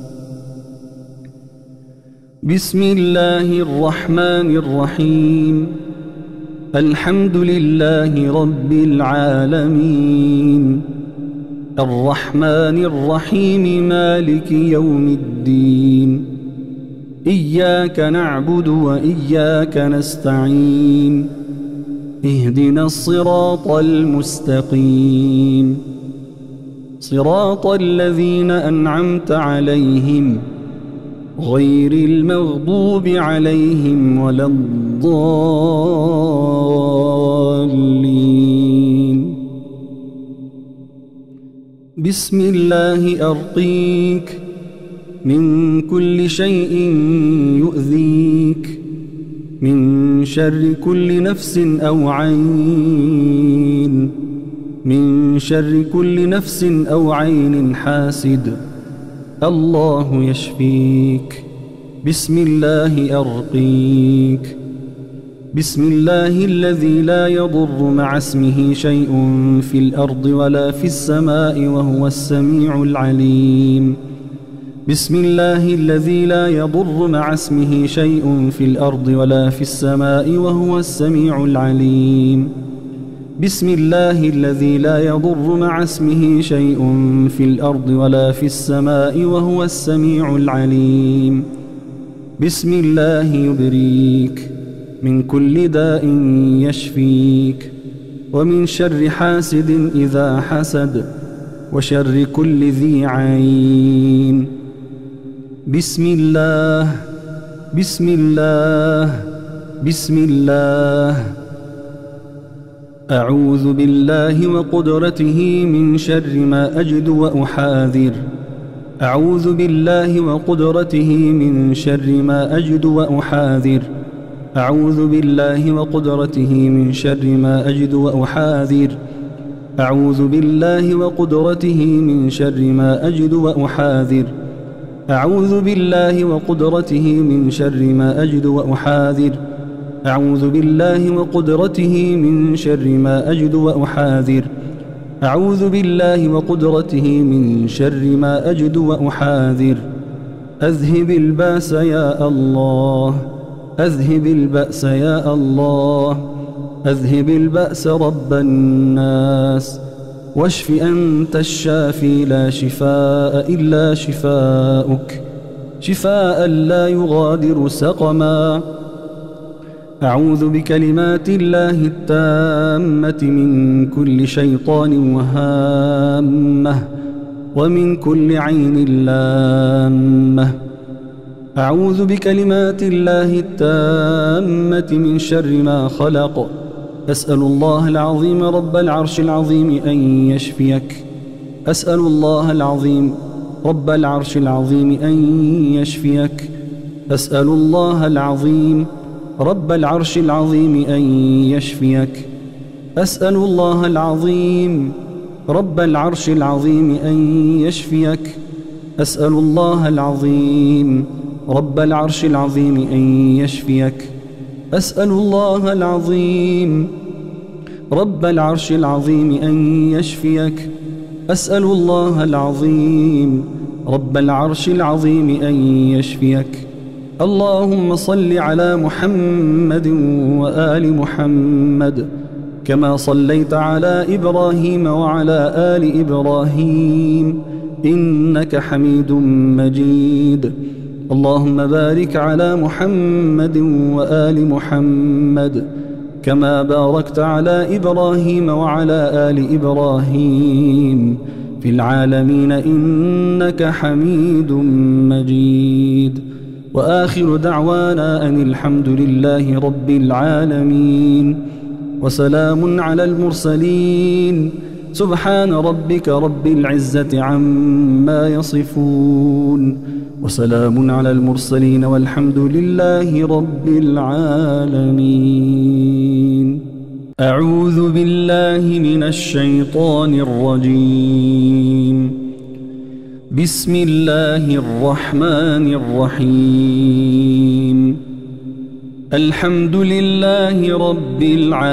بسم الله الرحمن الرحيم. الحمد لله رب العالمين الرحمن الرحيم مالك يوم الدين. إياك نعبد وإياك نستعين. اهدنا الصراط المستقيم صراط الذين أنعمت عليهم غير المغضوب عليهم ولا الضالين. بسم الله أرقيك من كل شيء يؤذيك من شر كل نفس أو عين من شر كل نفس أو عين حاسد. الله يشفيك. بسم الله أرقيك. بسم الله الذي لا يضر مع اسمه شيء في الأرض ولا في السماء وهو السميع العليم. بسم الله الذي لا يضر مع اسمه شيء في الأرض ولا في السماء وهو السميع العليم. بسم الله الذي لا يضر مع اسمه شيء في الأرض ولا في السماء وهو السميع العليم. بسم الله يبريك من كل داء يشفيك ومن شر حاسد إذا حسد وشر كل ذي عين. بسم الله بسم الله بسم الله. أعوذ بالله وقدرته من شر ما أجد وأحاذر. أعوذ بالله وقدرته من شر ما أجد وأحاذر. أعوذ بالله وقدرته من شر ما أجد وأحاذر. أعوذ بالله وقدرته من شر ما أجد وأحاذر. أعوذ بالله وقدرته من شر ما أجد وأحاذر. أعوذ بالله وقدرته من شر ما أجد وأحاذر. أعوذ بالله وقدرته من شر ما أجد وأحاذر. أذهب الباس يا الله. أذهب البأس يا الله. أذهب البأس رب الناس. واشف أنت الشافي لا شفاء إلا شفاؤك شفاء لا يغادر سقما. أعوذ بكلمات الله التامة من كل شيطان وهامة ومن كل عين لامة. أعوذ بكلمات الله التامة من شر ما خلق. أسأل الله العظيم رب العرش العظيم أن يشفيك. أسأل الله العظيم رب العرش العظيم أن يشفيك. أسأل الله العظيم رب العرش العظيم أن يشفيك. أسأل الله العظيم رب العرش العظيم أن يشفيك. أسأل الله العظيم رب العرش العظيم أن يشفيك. أسأل الله العظيم رب العرش العظيم أن يشفيك. أسأل الله العظيم رب العرش العظيم أن يشفيك. اللهم صل على محمد وآل محمد كما صليت على إبراهيم وعلى آل إبراهيم إنك حميد مجيد. اللهم بارك على محمد وآل محمد كما باركت على إبراهيم وعلى آل إبراهيم في العالمين إنك حميد مجيد. وآخر دعوانا أن الحمد لله رب العالمين وسلام على المرسلين سبحان ربك رب العزة عما يصفون وسلام على المرسلين والحمد لله رب العالمين. أعوذ بالله من الشيطان الرجيم. بسم الله الرحمن الرحيم. الحمد لله رب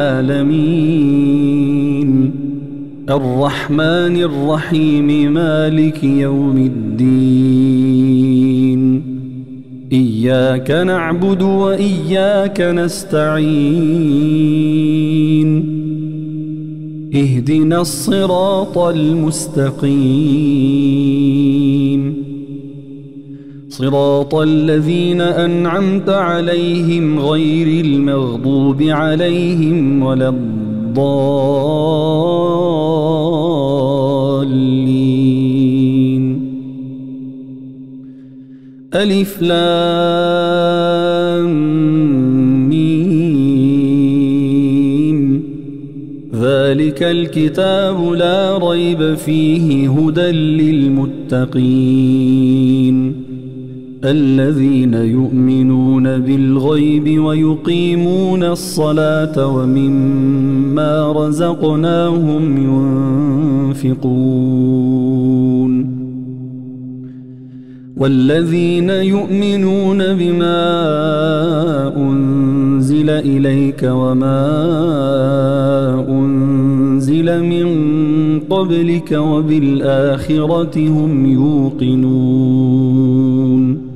العالمين الرحمن الرحيم مالك يوم الدين. إياك نعبد وإياك نستعين. اهدنا الصراط المستقيم صراط الذين أنعمت عليهم غير المغضوب عليهم ولا الضالين. ألف لام ميم. ذلك الكتاب لا ريب فيه هدى للمتقين الذين يؤمنون بالغيب ويقيمون الصلاة ومما رزقناهم ينفقون. والذين يؤمنون بما أنزل إليك وما أنزل من قبلك وبالآخرة هم يوقنون.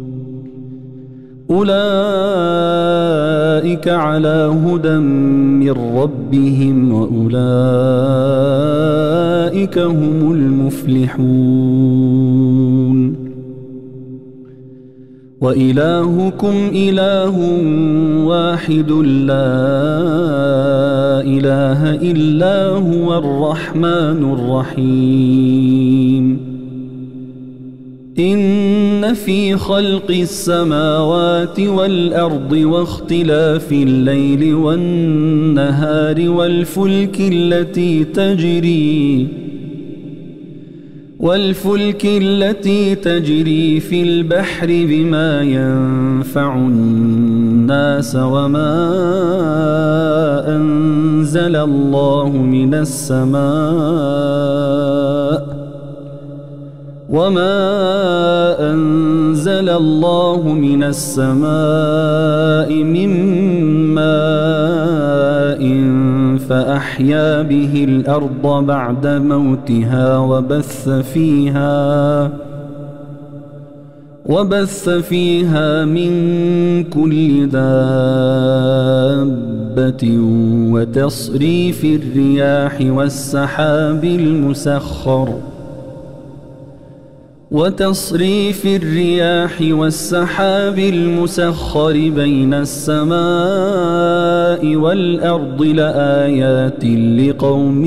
أولئك على هدى من ربهم وأولئك هم المفلحون. وإلهكم إله واحد لا إله إلا هو الرحمن الرحيم. إن في خلق السماوات والأرض واختلاف الليل والنهار والفلك التي تجري والفلك التي تجري في البحر بما ينفع الناس وما أنزل الله من السماء وما أنزل الله من السماء من ماء فأحيا به الأرض بعد موتها وبث فيها وبث فيها من كل دابة وتصريف الرياح والسحاب المسخر وتصريف الرياح والسحاب المسخر بين السماء والأرض لآيات لقوم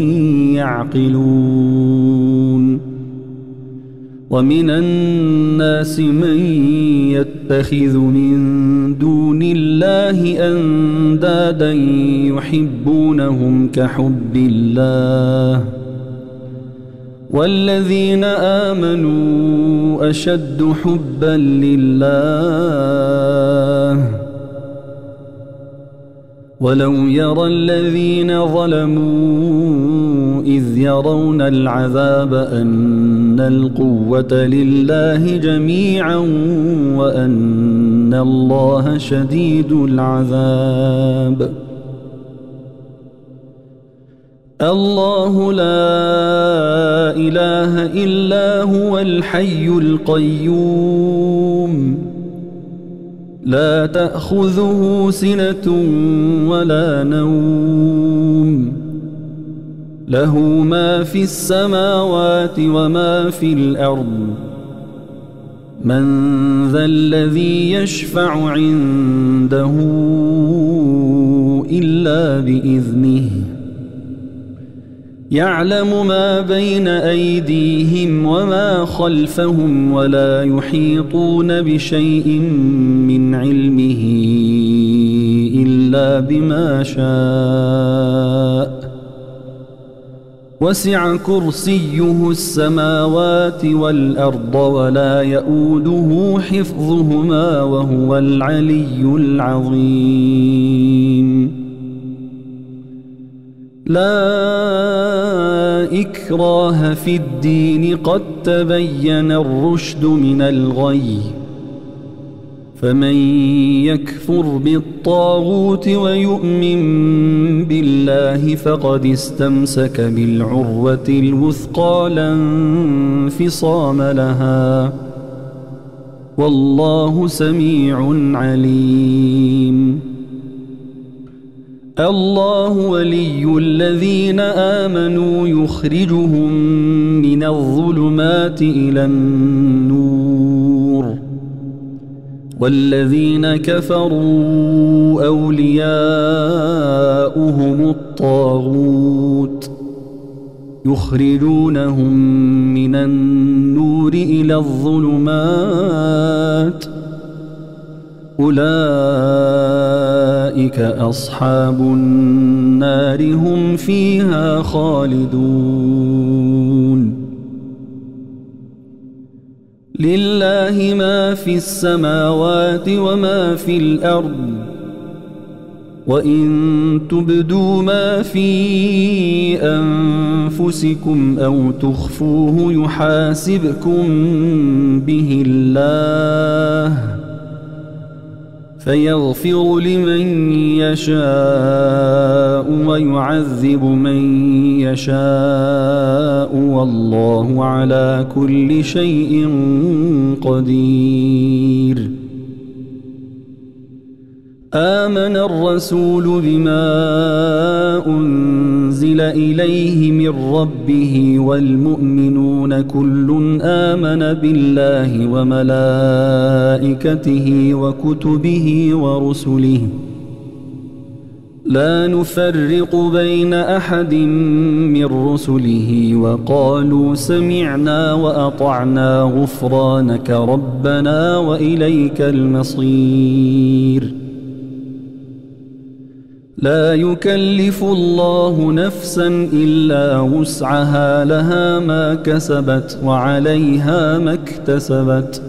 يعقلون. ومن الناس من يتخذ من دون الله أندادا يحبونهم كحب الله والذين آمنوا أشد حبا لله. ولو يرى الذين ظلموا إذ يرون العذاب أن القوة لله جميعا وأن الله شديد العذاب. الله لا إله إلا هو الحي القيوم لا تأخذه سنة ولا نوم له ما في السماوات وما في الأرض من ذا الذي يشفع عنده إلا بإذنه يعلم ما بين أيديهم وما خلفهم ولا يحيطون بشيء من علمه إلا بما شاء وسع كرسيه السماوات والأرض ولا يؤوده حفظهما وهو العلي العظيم لا إكراه في الدين قد تبين الرشد من الغي فمن يكفر بالطاغوت ويؤمن بالله فقد استمسك بالعروة الوثقى لا انفصام لها والله سميع عليم الله ولي الذين آمنوا يخرجهم من الظلمات إلى النور والذين كفروا أولياؤهم الطاغوت يخرجونهم من النور إلى الظلمات أولئك أصحاب النار هم فيها خالدون لله ما في السماوات وما في الأرض وإن تبدوا ما في أنفسكم أو تخفوه يحاسبكم به الله فيغفر لمن يشاء ويعذب من يشاء والله على كل شيء قدير آمن الرسول بما أنزل إليه من ربه والمؤمنون كل آمن بالله وملائكته وكتبه ورسله لا نفرق بين أحد من رسله وقالوا سمعنا وأطعنا غفرانك ربنا وإليك المصير لا يكلف الله نفسا إلا وسعها لها ما كسبت وعليها ما اكتسبت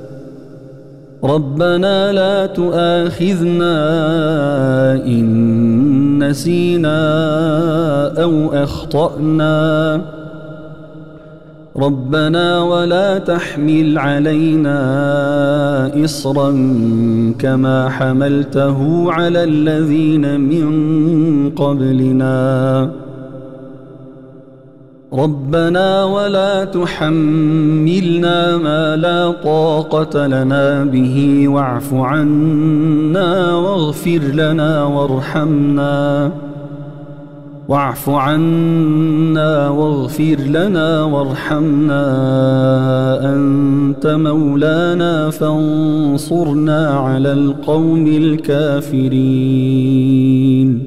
ربنا لا تؤاخذنا إن نسينا أو أخطأنا ربنا ولا تحمل علينا إصرا كما حملته على الذين من قبلنا ربنا ولا تحملنا ما لا طاقة لنا به واعف عنا واغفر لنا وارحمنا واعف عنا واغفر لنا وارحمنا أنت مولانا فانصرنا على القوم الكافرين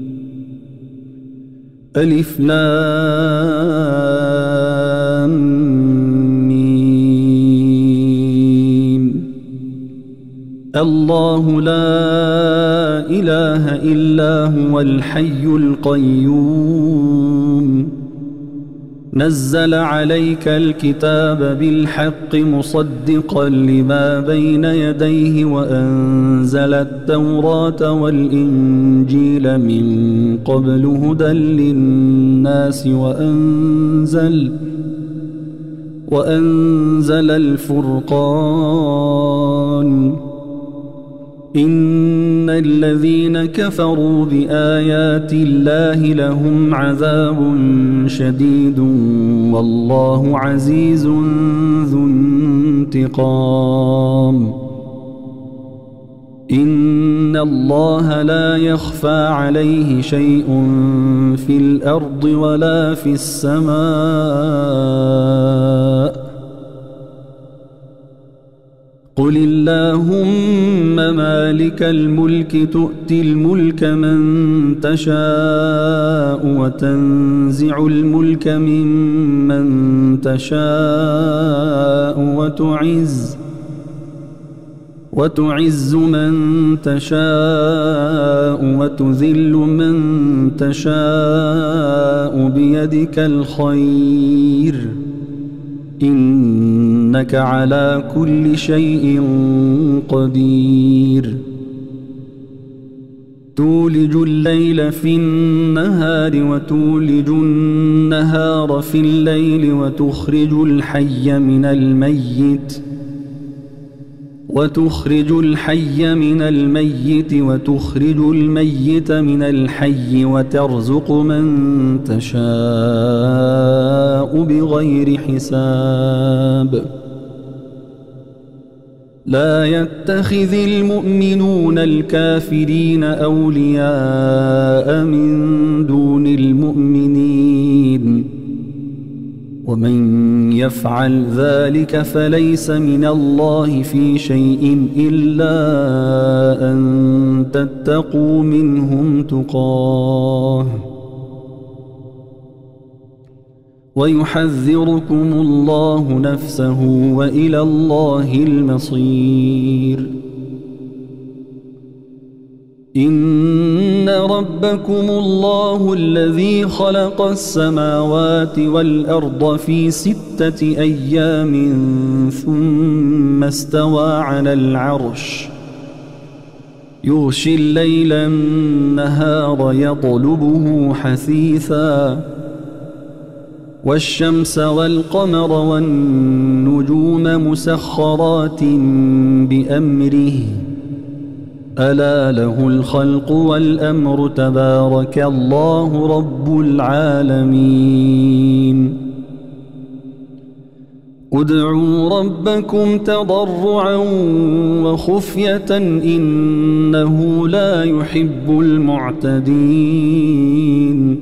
ألف لام ميم الله لا إله إلا هو الحي القيوم نزل عليك الكتاب بالحق مصدقا لما بين يديه وأنزل التوراة والإنجيل من قبل هدى للناس وأنزل وأنزل الفرقان إن الذين كفروا بآيات الله لهم عذاب شديد والله عزيز ذو انتقام. إن الله لا يخفى عليه شيء في الأرض ولا في السماء. قل اللهم مالك الملك تؤتي الملك من تشاء وتنزع الملك ممن تشاء وتعز وتعز من تشاء وتذل من تشاء بيدك الخير إنك على كل شيء قدير. تولج الليل في النهار وتولج النهار في الليل وتخرج الحي من الميت وتخرج الحي من الميت وتخرج الميت من الحي وترزق من تشاء بغير حساب. لا يتخذ المؤمنون الكافرين أولياء من دون المؤمنين ومن يفعل ذلك فليس من الله في شيء إلا أن تتقوا منهم تقاه ويحذركم الله نفسه وإلى الله المصير. إن ربكم الله الذي خلق السماوات والأرض في ستة أيام ثم استوى على العرش يغشي الليل النهار يطلبه حثيثا والشمس والقمر والنجوم مسخرات بأمره ألا له الخلق والأمر تبارك الله رب العالمين. ادعوا ربكم تضرعا وخفية إنه لا يحب المعتدين.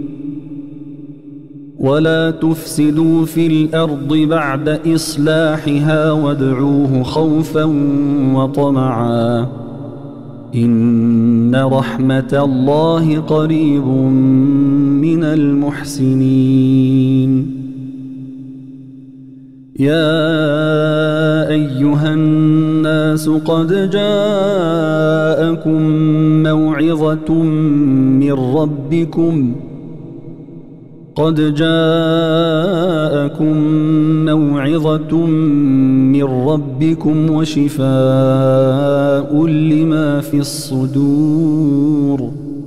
ولا تفسدوا في الأرض بعد إصلاحها وادعوه خوفا وطمعا إن رحمة الله قريب من المحسنين. يا أيها الناس قد جاءكم موعظة من ربكم قد جاءكم موعظة من ربكم وشفاء لما في الصدور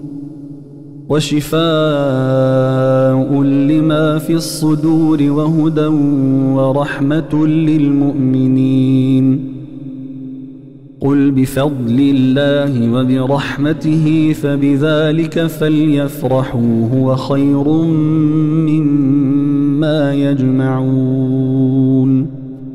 وشفاء لما في الصدور وهدى ورحمة للمؤمنين. قل بفضل الله وبرحمته فبذلك فليفرحوا هو خير مما يجمعون.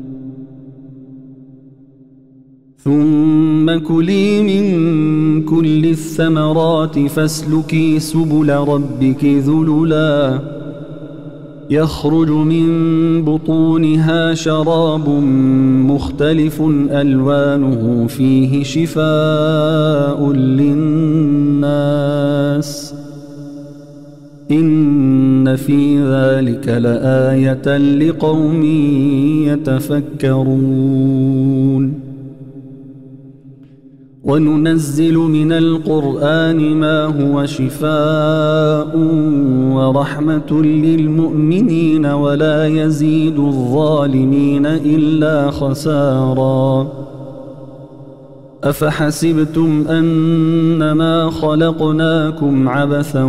ثم كلي من كل الثمرات فاسلكي سبل ربك ذللا يخرج من بطونها شراب مختلف ألوانه فيه شفاء للناس إن في ذلك لآية لقوم يتفكرون. وننزل من القرآن ما هو شفاء ورحمة للمؤمنين ولا يزيد الظالمين إلا خسارا. أفحسبتم أنما خلقناكم عبثا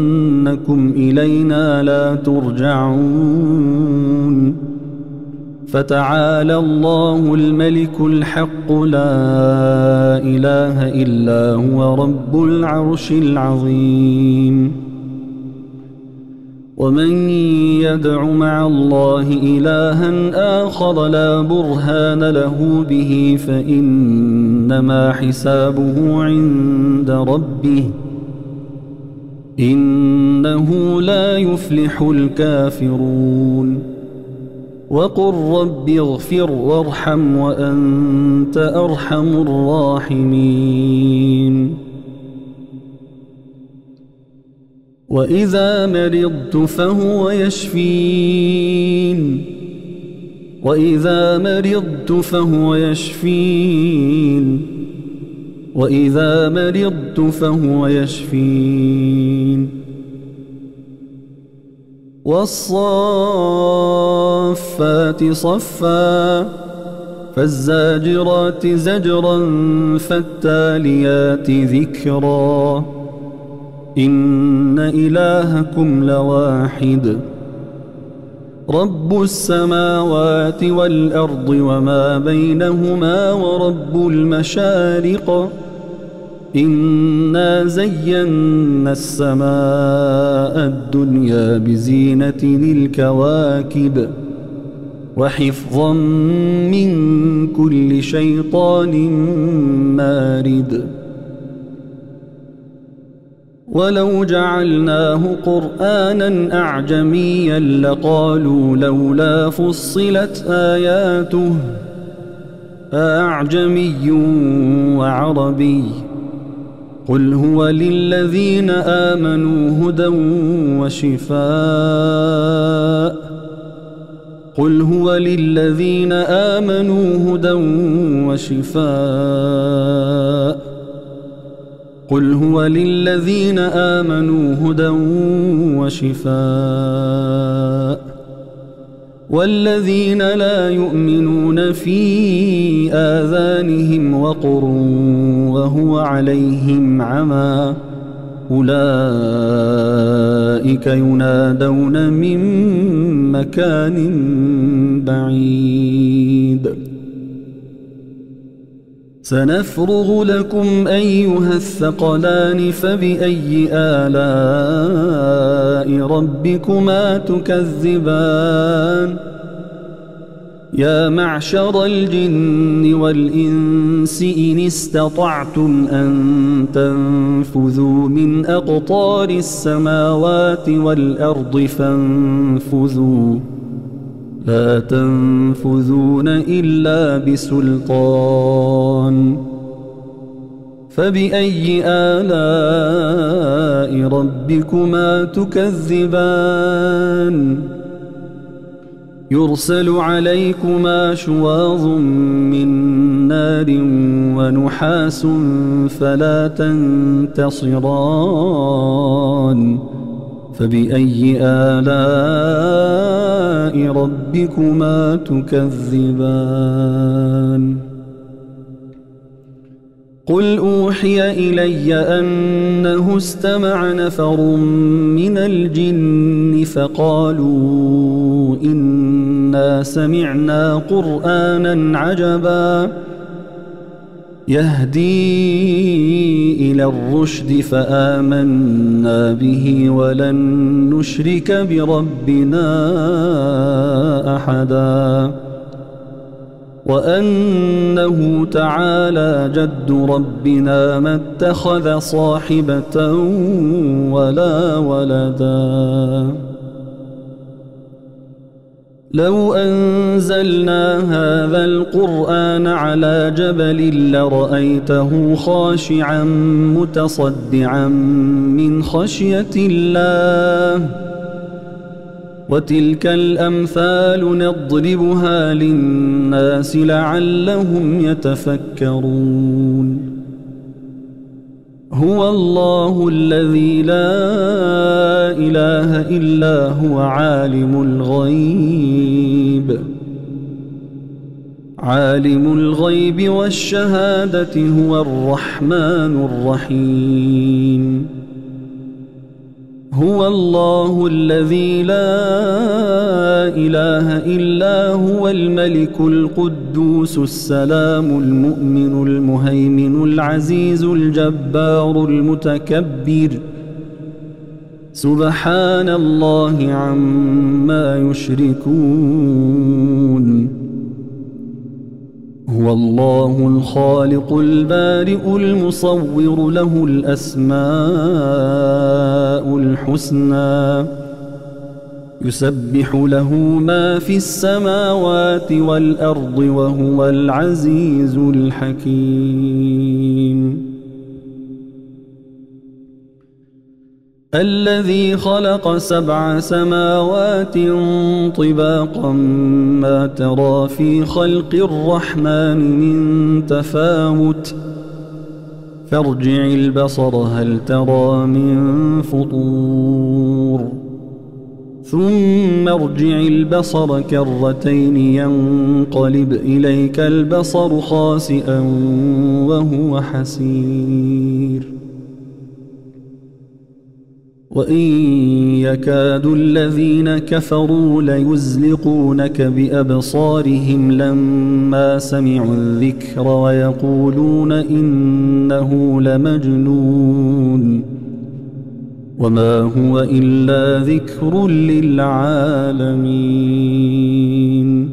وأنكم إلينا لا ترجعون فتعالى الله الملك الحق لا إله إلا هو رب العرش العظيم. ومن يدع مع الله إلها آخر لا برهان له به فإنما حسابه عند ربه إنه لا يفلح الكافرون. وقل رب اغفر وارحم وأنت أرحم الراحمين. وإذا مرضت فهو يشفين وإذا مرضت فهو يشفين وإذا مرضت فهو يشفين. والصافات صفا فالزاجرات زجرا فالتاليات ذكرا إن إلهكم لواحد رب السماوات والأرض وما بينهما ورب المشارق إنا زينا السماء الدنيا بزينة للكواكب وحفظا من كل شيطان مارد. ولو جعلناه قرآنا أعجميا لقالوا لولا فصلت آياته أعجمي وعربي قل هو للذين آمنوا هدى وشفاء قل هو للذين آمنوا هدى وشفاء قل هو للذين آمنوا هدى وشفاء والذين لا يؤمنون في آذانهم وقر وهو عليهم عمى أولئك ينادون من مكان بعيد. سنفرغ لكم أيها الثقلان فبأي آلاء ربكما تكذبان. يا معشر الجن والإنس إن استطعتم أن تنفذوا من أقطار السماوات والأرض فانفذوا لا تنفذون إلا بسلطان. فبأي آلاء ربكما تكذبان. يرسل عليكما شواظ من نار ونحاس فلا تنتصران. فبأي آلاء ربكما تكذبان. قل أوحي إلي أنه استمع نفر من الجن فقالوا إنا سمعنا قرآنا عجبا يهدي إلى الرشد فآمنا به ولن نشرك بربنا أحدا. وأنه تعالى جد ربنا ما اتخذ صاحبة ولا ولدا. لو أنزلنا هذا القرآن على جبل لرأيته خاشعا متصدعا من خشية الله. وتلك الأمثال نضربها للناس لعلهم يتفكرون. هو الله الذي لا إله إلا هو عالم الغيب عالم الغيب والشهادة هو الرحمن الرحيم. هو الله الذي لا إله إلا هو الملك القدوس السلام المؤمن المهيمن العزيز الجبار المتكبر سبحان الله عما يشركون هو الله الخالق البارئ المصور له الأسماء الحسنى يسبح له ما في السماوات والأرض وهو العزيز الحكيم الذي خلق سبع سماوات طباقا ما ترى في خلق الرحمن من تفاوت فارجع البصر هل ترى من فطور ثم ارجع البصر كرتين ينقلب إليك البصر خاسئا وهو حسير وإن يكاد الذين كفروا ليزلقونك بأبصارهم لما سمعوا الذكر ويقولون إنه لمجنون وما هو إلا ذكر للعالمين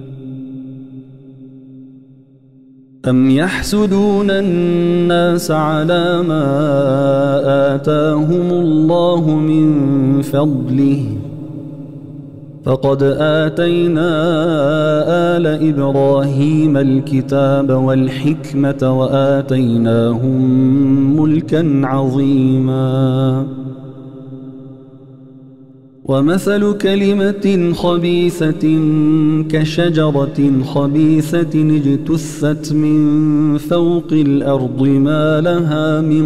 أم يحسدون الناس على ما آتاهم الله من فضله فقد آتينا آل إبراهيم الكتاب والحكمة وآتيناهم ملكا عظيما ومثل كلمة خبيثة كشجرة خبيثة اجتثت من فوق الأرض ما لها من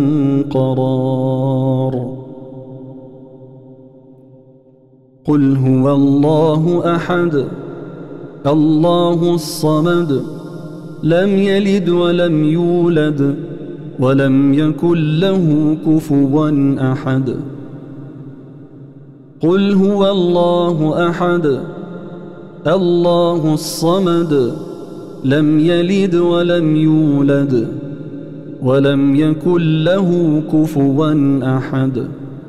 قرار قل هو الله أحد الله الصمد لم يلد ولم يولد ولم يكن له كفوا أحد قل هو الله أحد الله الصمد لم يلد ولم يولد ولم يكن له كفوا أحد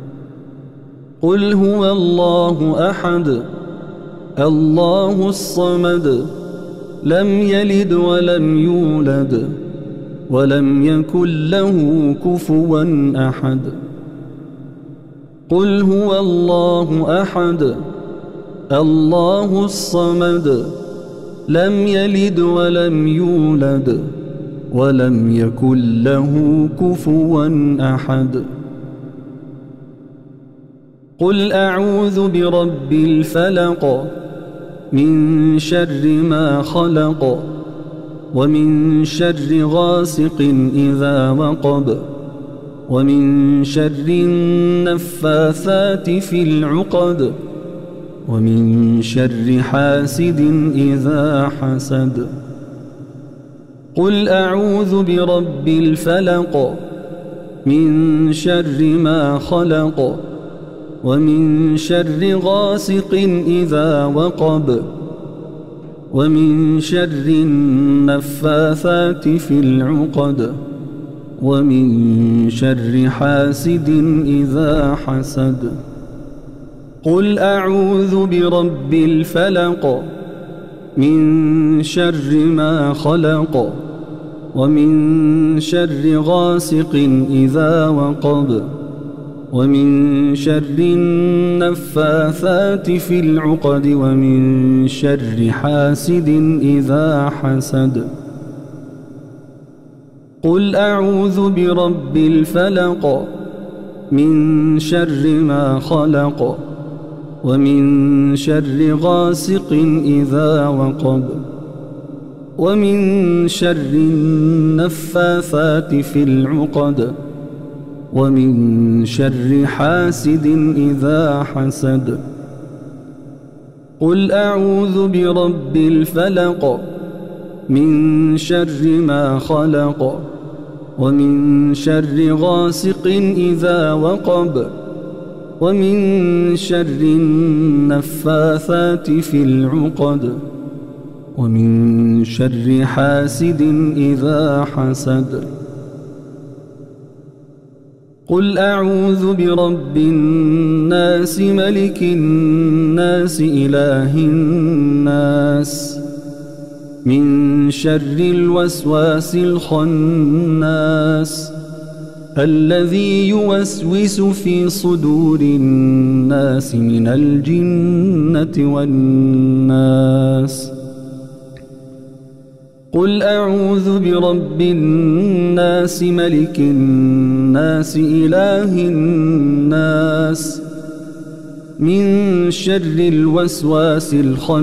قل هو الله أحد الله الصمد لم يلد ولم يولد ولم يكن له كفوا أحد قل هو الله أحد الله الصمد لم يلد ولم يولد ولم يكن له كفوا أحد قل أعوذ برب الفلق من شر ما خلق ومن شر غاسق إذا وقب ومن شر النفاثات في العقد ومن شر حاسد إذا حسد قل أعوذ برب الفلق من شر ما خلق ومن شر غاسق إذا وقب ومن شر النفاثات في العقد ومن شر حاسد إذا حسد قل أعوذ برب الفلق من شر ما خلق ومن شر غاسق إذا وقب ومن شر النفاثات في العقد ومن شر حاسد إذا حسد قل أعوذ برب الفلق من شر ما خلق ومن شر غاسق إذا وقب ومن شر النفاثات في العقد ومن شر حاسد إذا حسد قل أعوذ برب الفلق من شر ما خلق ومن شر غاسق إذا وقب ومن شر النفاثات في العقد ومن شر حاسد إذا حسد. قل أعوذ برب الناس ملك الناس إله الناس من شر الوسواس الخناس الذي يوسوس في صدور الناس من الجنة والناس. قل أعوذ برب الناس ملك الناس إله الناس من شر الوسواس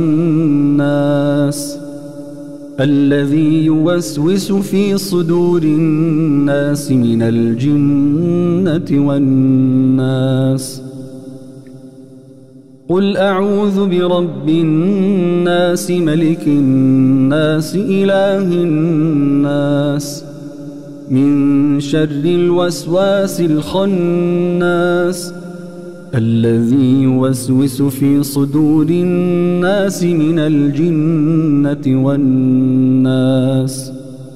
الخناس الذي يوسوس في صدور الناس من الجنة والناس. قل أعوذ برب الناس ملك الناس إله الناس من شر الوسواس الخناس الذي يوسوس في صدور الناس من الجنة والناس.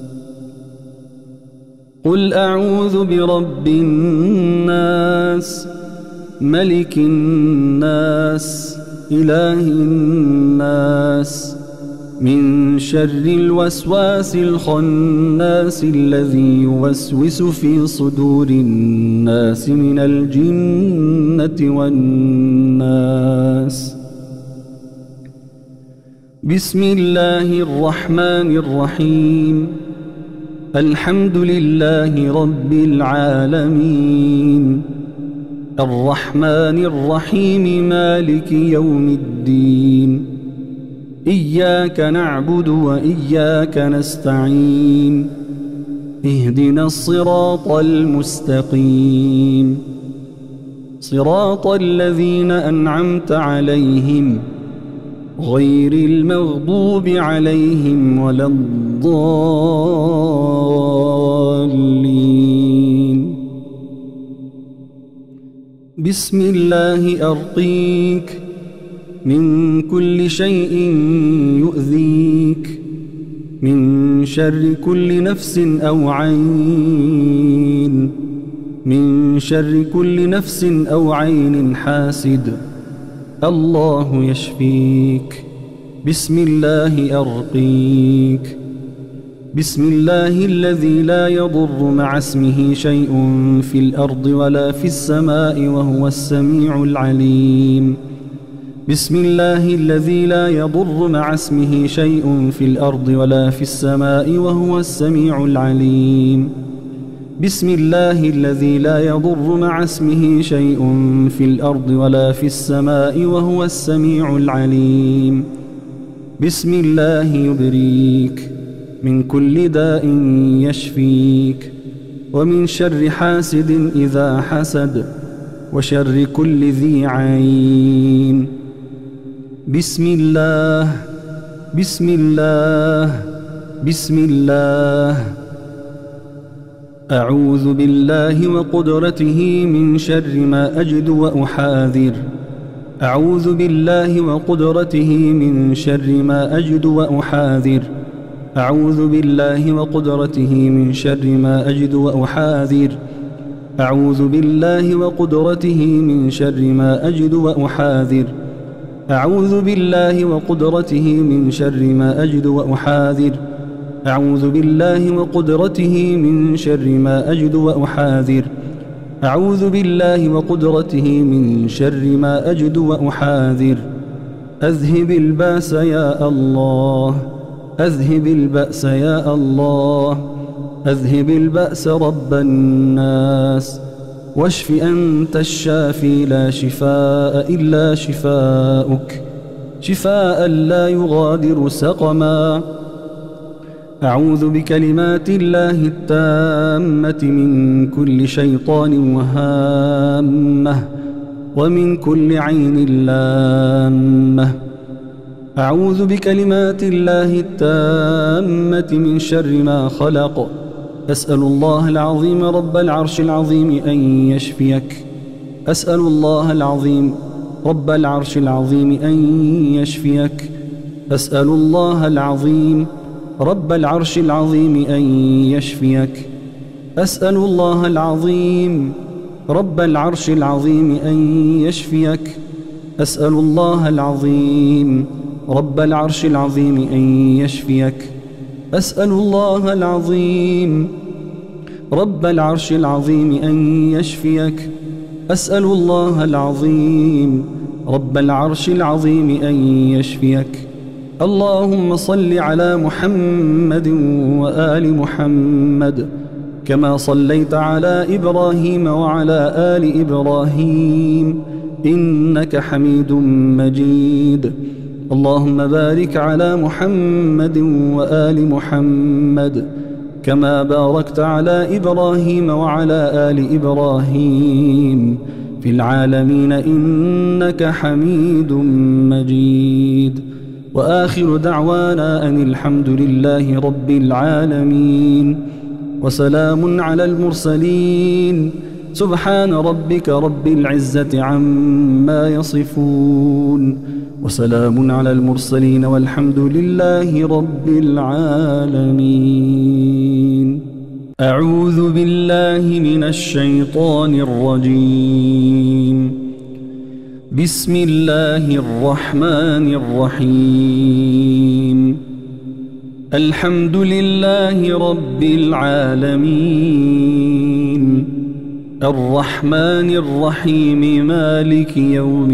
قل أعوذ برب الناس ملك الناس إله الناس من شر الوسواس الخناس الذي يوسوس في صدور الناس من الجنة والناس. بسم الله الرحمن الرحيم. الحمد لله رب العالمين الرحمن الرحيم مالك يوم الدين. إياك نعبد وإياك نستعين. اهدنا الصراط المستقيم صراط الذين أنعمت عليهم غير المغضوب عليهم ولا الضالين. بسم الله أرقيك من كل شيء يؤذيك من شر كل نفس أو عين من شر كل نفس أو عين حاسد. الله يشفيك. بسم الله أرقيك. بسم الله الذي لا يضر مع اسمه شيء في الأرض ولا في السماء وهو السميع العليم. بسم الله الذي لا يضر مع اسمه شيء في الأرض ولا في السماء وهو السميع العليم. بسم الله الذي لا يضر مع اسمه شيء في الأرض ولا في السماء وهو السميع العليم. بسم الله يبريك من كل داء يشفيك ومن شر حاسد إذا حسد وشر كل ذي عين. بسم الله بسم الله بسم الله. أعوذ بالله وقدرته من شر ما أجد وأحاذر. أعوذ بالله وقدرته من شر ما أجد وأحاذر. أعوذ بالله وقدرته من شر ما أجد وأحاذر. أعوذ بالله وقدرته من شر ما أجد وأحاذر. أعوذ بالله وقدرته من شر ما أجد وأحاذر. أعوذ بالله وقدرته من شر ما أجد وأحاذر. أعوذ بالله وقدرته من شر ما أجد وأحاذر. أذهب الباس يا الله أذهب البأس يا الله أذهب البأس رب الناس واشف أنت الشافي لا شفاء إلا شفاؤك شفاء لا يغادر سقما. أعوذ بكلمات الله التامة من كل شيطان وهامة ومن كل عين لامة. أعوذ بكلمات الله التامة من شر ما خلق. أسأل الله العظيم رب العرش العظيم أن يشفيك أسأل الله العظيم رب العرش العظيم أن يشفيك. أسأل الله العظيم رب العرش العظيم أن يشفيك. أسأل الله العظيم رب العرش العظيم أن يشفيك. أسأل الله العظيم رب العرش العظيم أن يشفيك. أسأل الله العظيم رب العرش العظيم أن يشفيك. أسأل الله العظيم رب العرش العظيم أن يشفيك. اللهم صل على محمد وآل محمد كما صليت على إبراهيم وعلى آل إبراهيم إنك حميد مجيد. اللهم بارك على محمد وآل محمد كما باركت على إبراهيم وعلى آل إبراهيم في العالمين إنك حميد مجيد. وآخر دعوانا أن الحمد لله رب العالمين وسلام على المرسلين سبحان ربك رب العزة عما يصفون وسلام على المرسلين والحمد لله رب العالمين. أعوذ بالله من الشيطان الرجيم. بسم الله الرحمن الرحيم. الحمد لله رب العالمين الرحمن الرحيم مالك يوم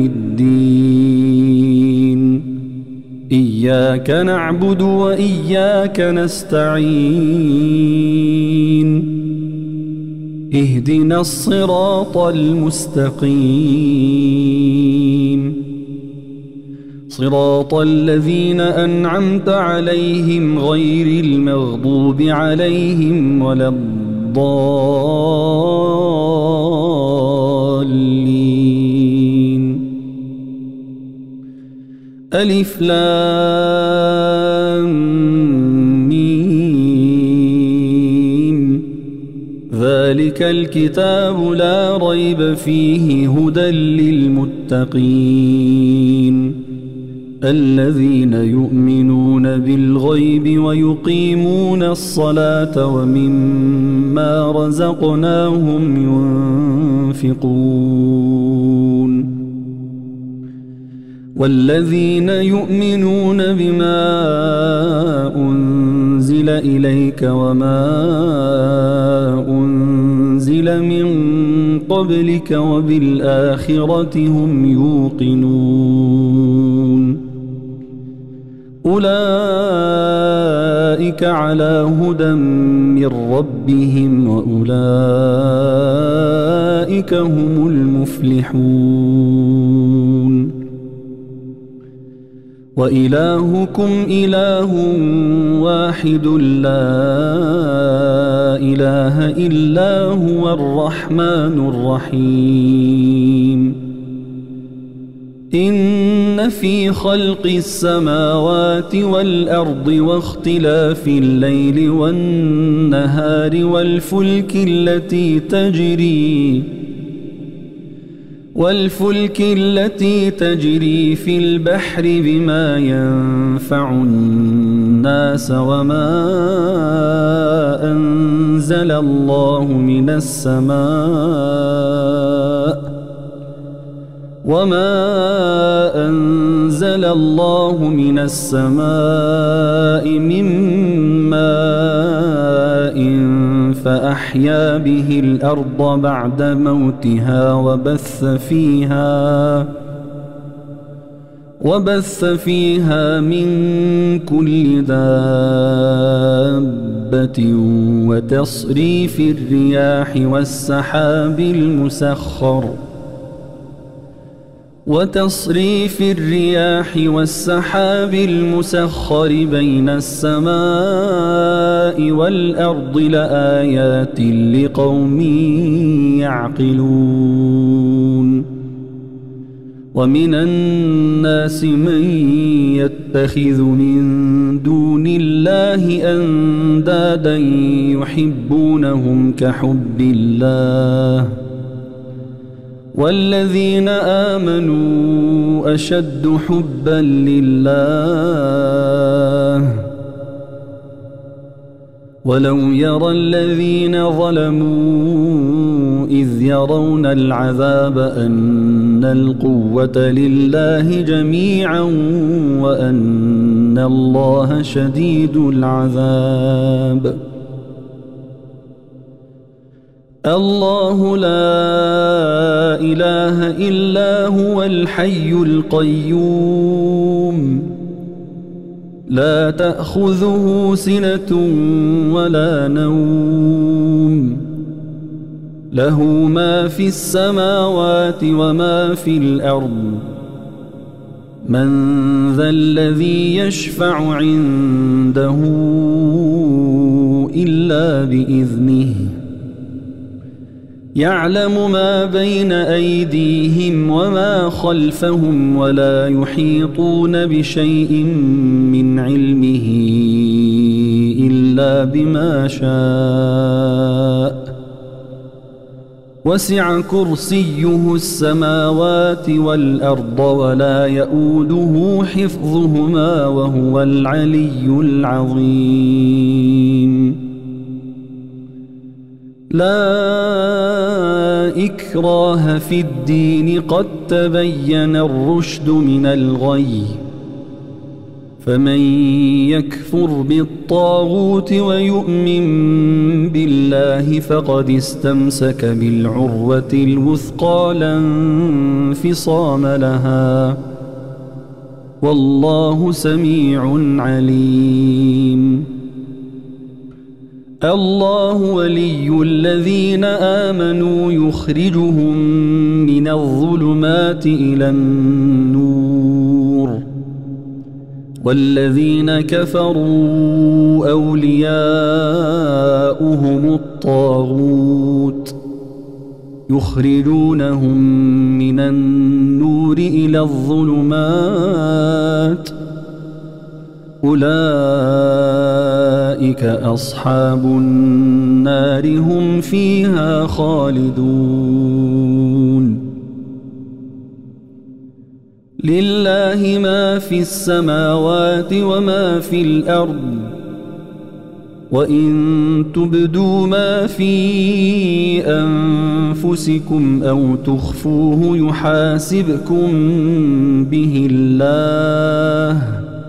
الدين. إياك نعبد وإياك نستعين. اهدنا الصراط المستقيم صراط الذين أنعمت عليهم غير المغضوب عليهم ولا الضالين. ألف لام ميم. ذلك الكتاب لا ريب فيه هدى للمتقين الذين يؤمنون بالغيب ويقيمون الصلاة ومما رزقناهم ينفقون. والذين يؤمنون بما أنزل إليك وما أنزل من قبلك وبالآخرة هم يوقنون. أولئك على هدى من ربهم وأولئك هم المفلحون. وإلهكم إله واحد لا إله إلا هو الرحمن الرحيم. إن في خلق السماوات والأرض واختلاف الليل والنهار والفلك التي تجري والفلك التي تجري في البحر بما ينفع الناس وما أنزل الله من السماء وما أنزل الله من السماء من ماء فأحيا به الأرض بعد موتها وبث فيها وبث فيها من كل دابة وتصريف الرياح والسحاب المسخر وتصريف الرياح والسحاب المسخر بين السماء والأرض لآيات لقوم يعقلون. ومن الناس من يتخذ من دون الله أندادا يحبونهم كحب الله والذين آمنوا أشد حبا لله ولو يرى الذين ظلموا إذ يرون العذاب أن القوة لله جميعا وأن الله شديد العذاب. الله لا إله إلا هو الحي القيوم لا تأخذه سنة ولا نوم له ما في السماوات وما في الأرض من ذا الذي يشفع عنده إلا بإذنه يعلم ما بين أيديهم وما خلفهم ولا يحيطون بشيء من علمه إلا بما شاء وسع كرسيه السماوات والأرض ولا يؤوده حفظهما وهو العلي العظيم. لا إكراه في الدين قد تبين الرشد من الغي فمن يكفر بالطاغوت ويؤمن بالله فقد استمسك بالعروة الوثقى لا انفصام لها والله سميع عليم. الله ولي الذين آمنوا يخرجهم من الظلمات إلى النور والذين كفروا أولياؤهم الطاغوت يخرجونهم من النور إلى الظلمات أولئك أصحاب النار هم فيها خالدون. لله ما في السماوات وما في الأرض وإن تبدوا ما في أنفسكم أو تخفوه يحاسبكم به الله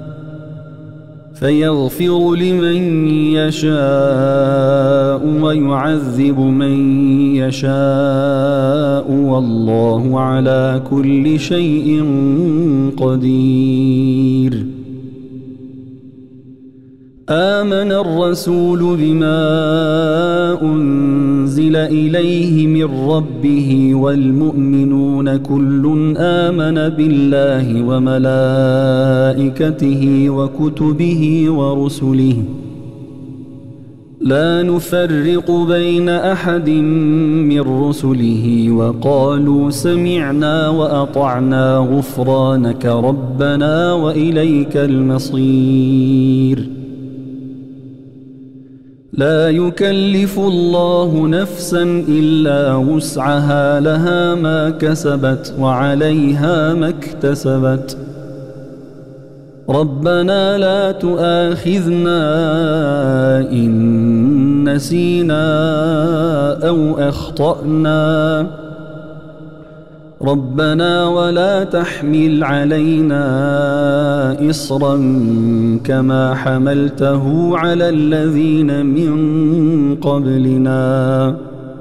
فيغفر لمن يشاء ويعذب من يشاء والله على كل شيء قدير. آمن الرسول بما أنزل إليه من ربه والمؤمنون كل آمن بالله وملائكته وكتبه ورسله لا نفرق بين أحد من رسله وقالوا سمعنا وأطعنا غفرانك ربنا وإليك المصير. لا يكلف الله نفسا إلا وسعها لها ما كسبت وعليها ما اكتسبت ربنا لا تؤاخذنا إن نسينا أو أخطأنا ربنا ولا تحمل علينا إصرا كما حملته على الذين من قبلنا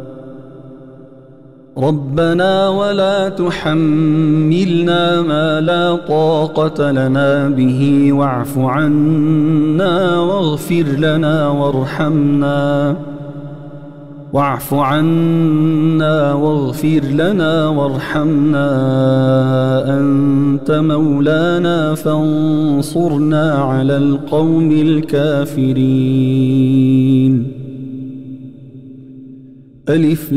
ربنا ولا تحملنا ما لا طاقة لنا به واعف عنا واغفر لنا وارحمنا واعف عنا واغفر لنا وارحمنا أنت مولانا فانصرنا على القوم الكافرين. ألف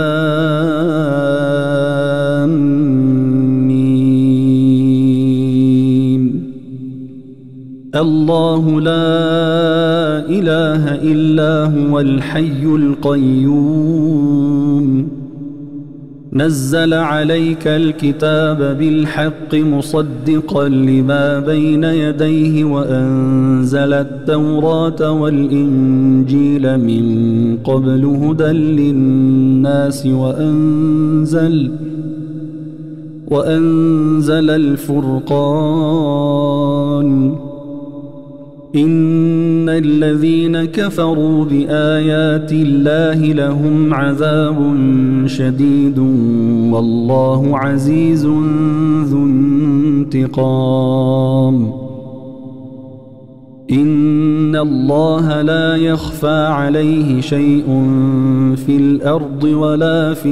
لام ميم. الله لا إله إلا هو الحي القيوم نزل عليك الكتاب بالحق مصدقا لما بين يديه وأنزل التوراة والإنجيل من قبل هدى للناس وأنزل وأنزل الفرقان إن الذين كفروا بآيات الله لهم عذاب شديد والله عزيز ذو انتقام إن الله لا يخفى عليه شيء في الأرض ولا في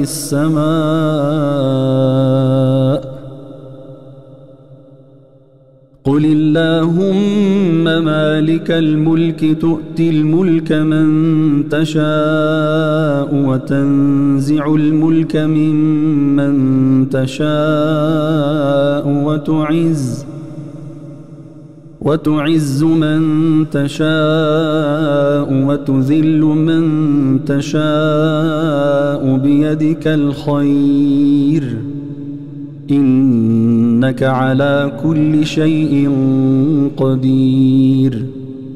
السماء قل اللهم مالك الملك تؤتي الملك من تشاء وتنزع الملك ممن تشاء وتعز وتعز من تشاء وتذل من تشاء بيدك الخير إنك على كل شيء قدير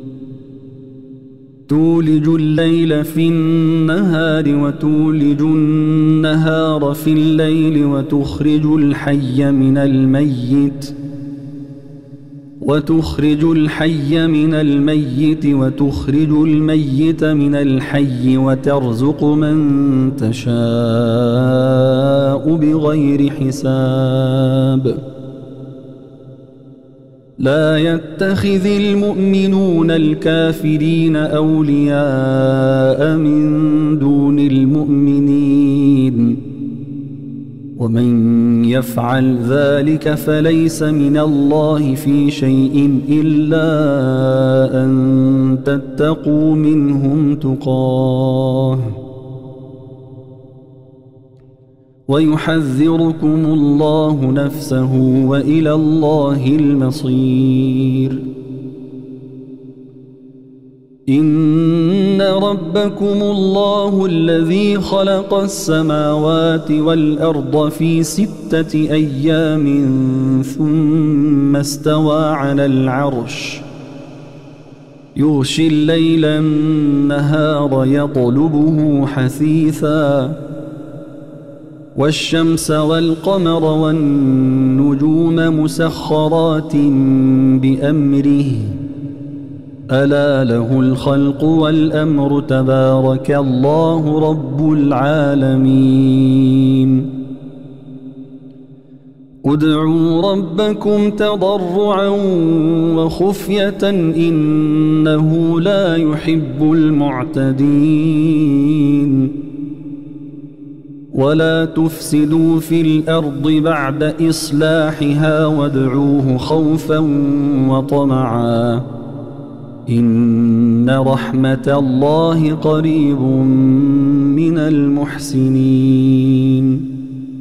تولج الليل في النهار وتولج النهار في الليل وتخرج الحي من الميت وتخرج الحي من الميت وتخرج الميت من الحي وترزق من تشاء بغير حساب لا يتخذ المؤمنون الكافرين أولياء من دون المؤمنين ومن يفعل ذلك فليس من الله في شيء إلا أن تتقوا منهم تقاه ويحذركم الله نفسه وإلى الله المصير إن ربكم الله الذي خلق السماوات والأرض في ستة أيام ثم استوى على العرش يغشي الليل النهار يطلبه حثيثا والشمس والقمر والنجوم مسخرات بأمره ألا له الخلق والأمر تبارك الله رب العالمين ادعوا ربكم تضرعا وخفية إنه لا يحب المعتدين ولا تفسدوا في الأرض بعد إصلاحها وادعوه خوفا وطمعا إن رحمة الله قريب من المحسنين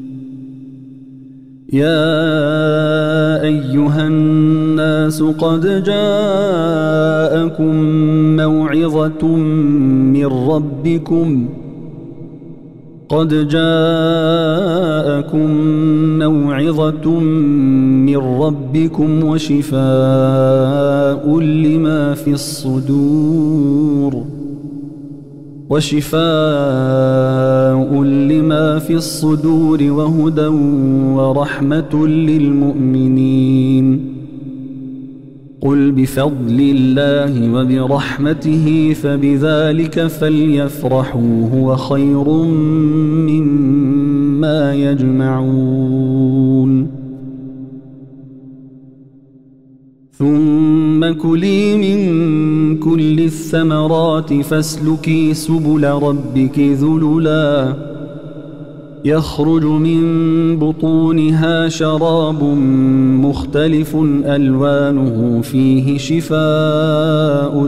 يا أيها الناس قد جاءكم موعظة من ربكم قد جاءكم موعظة من ربكم وشفاء لما في الصدور وشفاء لما في الصدور وهدى ورحمة للمؤمنين قل بفضل الله وبرحمته فبذلك فليفرحوا هو خير مما يجمعون ثم كلي من كل الثمرات فاسلكي سبل ربك ذللا يخرج من بطونها شراب مختلف ألوانه فيه شفاء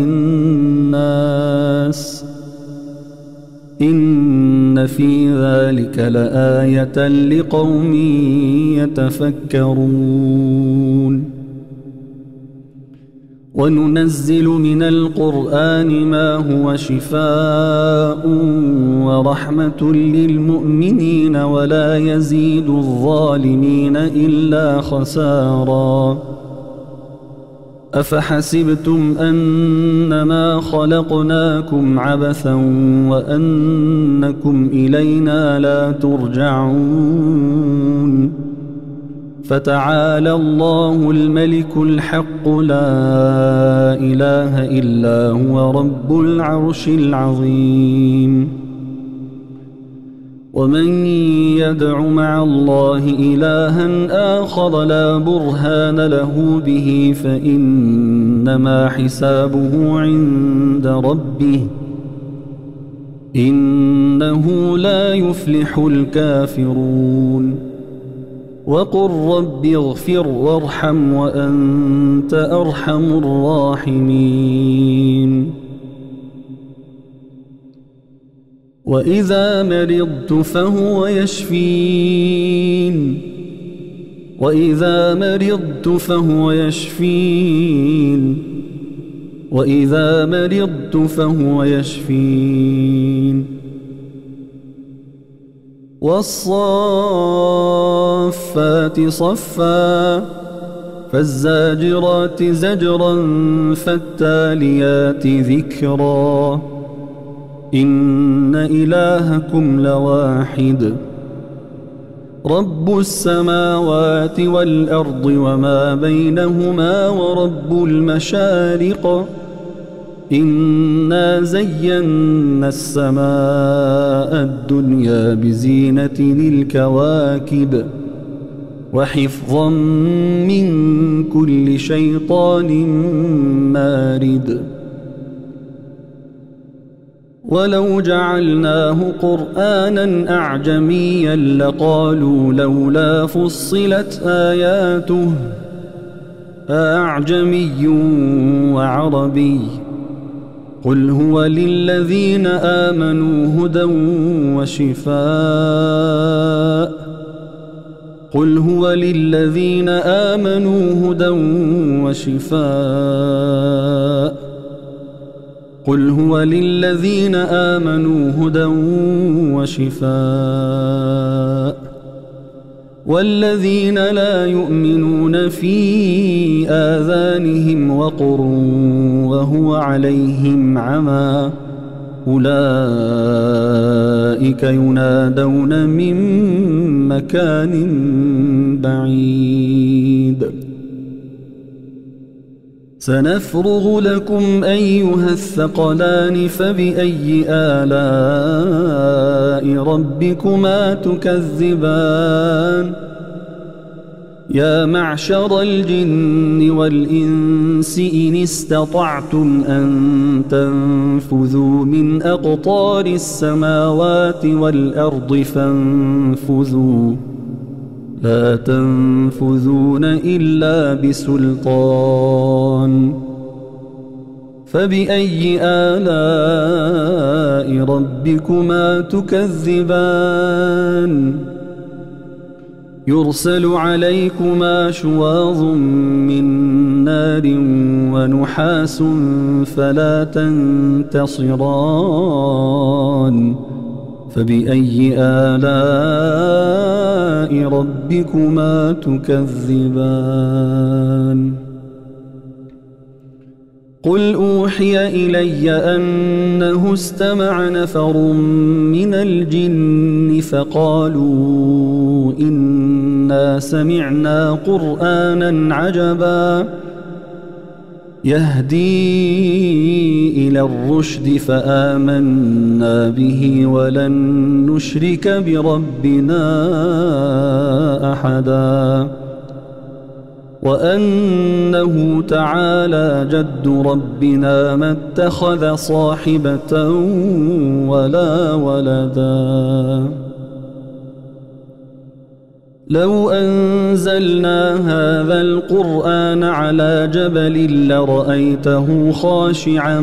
للناس إن في ذلك لآية لقوم يتفكرون وننزل من القرآن ما هو شفاء ورحمة للمؤمنين ولا يزيد الظالمين إلا خسارا. أفحسبتم أنما خلقناكم عبثا وأنكم إلينا لا ترجعون. فتعالى الله الملك الحق لا إله إلا هو رب العرش العظيم. ومن يدع مع الله إلها آخر لا برهان له به فإنما حسابه عند ربه إنه لا يفلح الكافرون. وقل رب اغفر وارحم وأنت أرحم الراحمين. وإذا مرضت فهو يشفين وإذا مرضت فهو يشفين وإذا مرضت فهو يشفين. والصافات صفا فالزاجرات زجرا فالتاليات ذكرا. إن إلهكم لواحد رب السماوات والأرض وما بينهما ورب المشارق. إنا زينا السماء الدنيا بزينة للكواكب وحفظا من كل شيطان مارد. ولو جعلناه قرآنا أعجميا لقالوا لولا فصلت آياته أعجمي وعربي قل هو للذين آمنوا هدى وشفاء قل هو للذين آمنوا هدى وشفاء قل هو للذين آمنوا هدى وشفاء والذين لا يؤمنون في آذانهم وقر وهو عليهم عمى أولئك ينادون من مكان بعيد. سنفرغ لكم أيها الثقلان فبأي آلاء ربكما تكذبان. يا معشر الجن والإنس إن استطعتم أن تنفذوا من أقطار السماوات والأرض فانفذوا لا تنفذون إلا بسلطان. فبأي آلاء ربكما تكذبان. يرسل عليكما شواظ من نار ونحاس فلا تنتصران. فبأي آلاء ربكما تكذبان. قل أوحي إلي أنه استمع نفر من الجن فقالوا إنا سمعنا قرآنا عجبا يهدي إلى الرشد فآمنا به ولن نشرك بربنا أحدا. وأنه تعالى جد ربنا ما اتخذ صاحبة ولا ولدا. لو أنزلنا هذا القرآن على جبل لرأيته خاشعا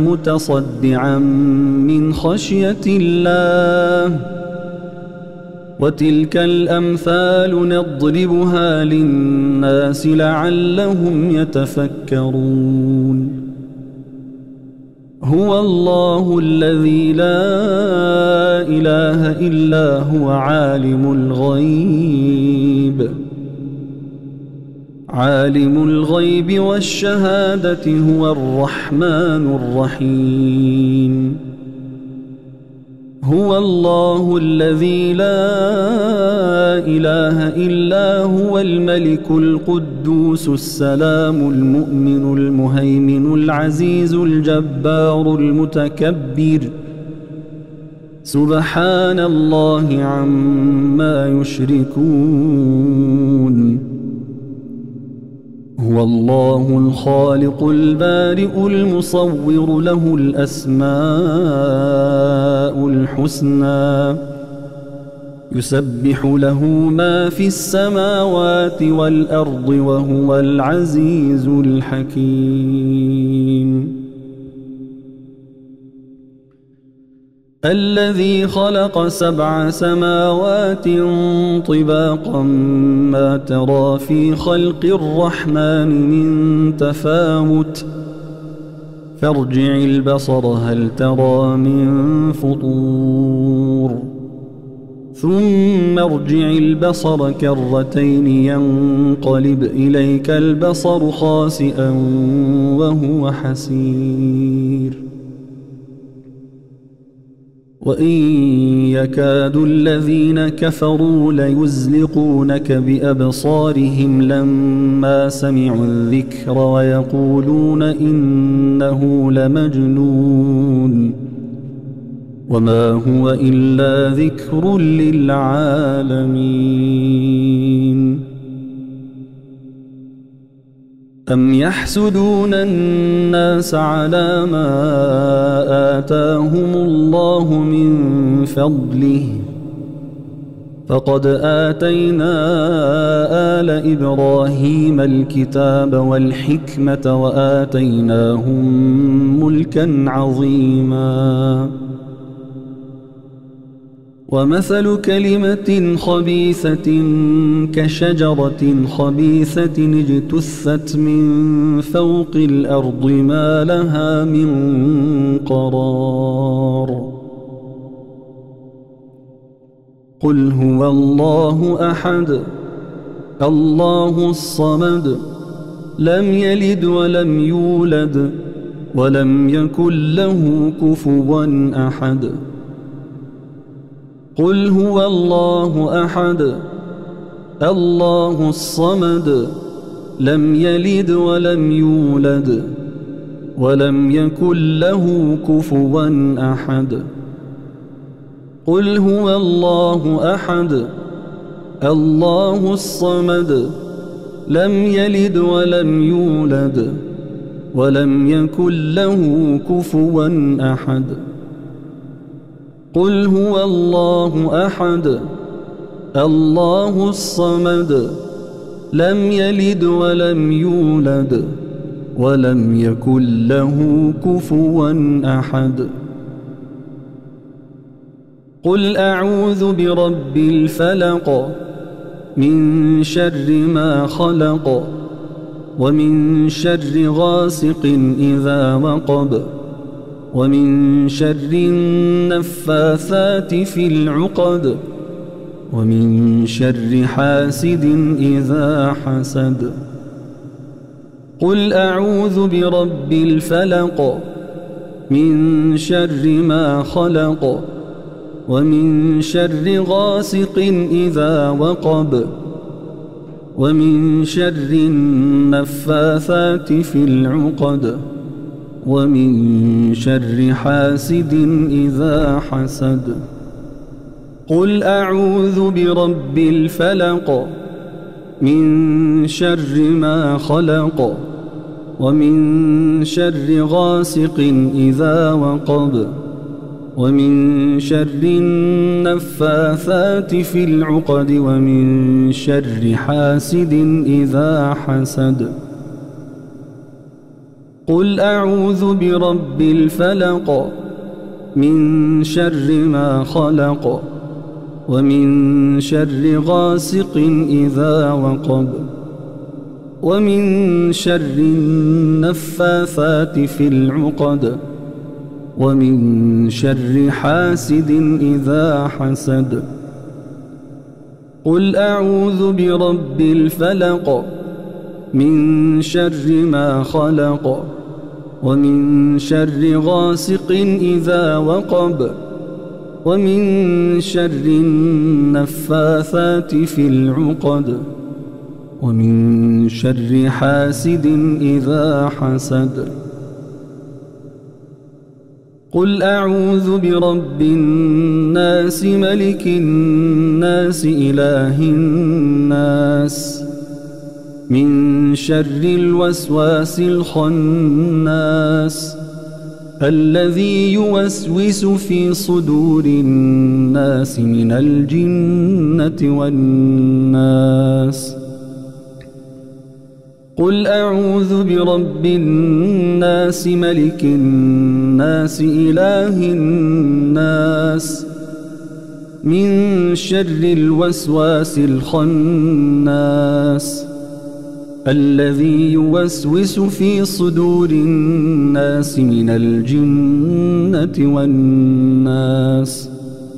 متصدعا من خشية الله وتلك الأمثال نضربها للناس لعلهم يتفكرون هو الله الذي لا إله إلا هو عالم الغيب عالم الغيب والشهادة هو الرحمن الرحيم هو الله الذي لا إله إلا هو الملك القدوس السلام المؤمن المهيمن العزيز الجبار المتكبر سبحان الله عما يشركون هو الله الخالق البارئ المصور له الأسماء الحسنى يسبح له ما في السماوات والأرض وهو العزيز الحكيم الذي خلق سبع سماوات طباقا ما ترى في خلق الرحمن من تفاوت فارجع البصر هل ترى من فطور ثم ارجع البصر كرتين ينقلب إليك البصر خاسئا وهو حسير وإن يكاد الذين كفروا ليزلقونك بأبصارهم لما سمعوا الذكر ويقولون إنه لمجنون وما هو إلا ذكر للعالمين أم يحسدون الناس على ما آتاهم الله من فضله فقد آتينا آل إبراهيم الكتاب والحكمة وآتيناهم ملكا عظيما ومثل كلمة خبيثة كشجرة خبيثة اجتثت من فوق الأرض ما لها من قرار قل هو الله أحد الله الصمد لم يلد ولم يولد ولم يكن له كفوا أحد قل هو الله أحد الله الصمد لم يلد ولم يولد ولم يكن له كفوا أحد قل هو الله أحد الله الصمد لم يلد ولم يولد ولم يكن له كفوا أحد قل هو الله أحد الله الصمد لم يلد ولم يولد ولم يكن له كفوا أحد قل أعوذ برب الفلق من شر ما خلق ومن شر غاسق إذا وقب ومن شر النفاثات في العقد ومن شر حاسد إذا حسد قل أعوذ برب الفلق من شر ما خلق ومن شر غاسق إذا وقب ومن شر النفاثات في العقد ومن شر حاسد إذا حسد قل أعوذ برب الفلق من شر ما خلق ومن شر غاسق إذا وقب ومن شر النفاثات في العقد ومن شر حاسد إذا حسد قل أعوذ برب الفلق من شر ما خلق ومن شر غاسق إذا وقب ومن شر النفاثات في العقد ومن شر حاسد إذا حسد. قل أعوذ برب الفلق من شر ما خلق ومن شر غاسق إذا وقب ومن شر النفاثات في العقد ومن شر حاسد إذا حسد. قل أعوذ برب الناس ملك الناس إله الناس من شر الوسواس الخناس الذي يوسوس في صدور الناس من الجنة والناس. قل أعوذ برب الناس ملك الناس إله الناس من شر الوسواس الخناس الذي يوسوس في صدور الناس من الجنة والناس.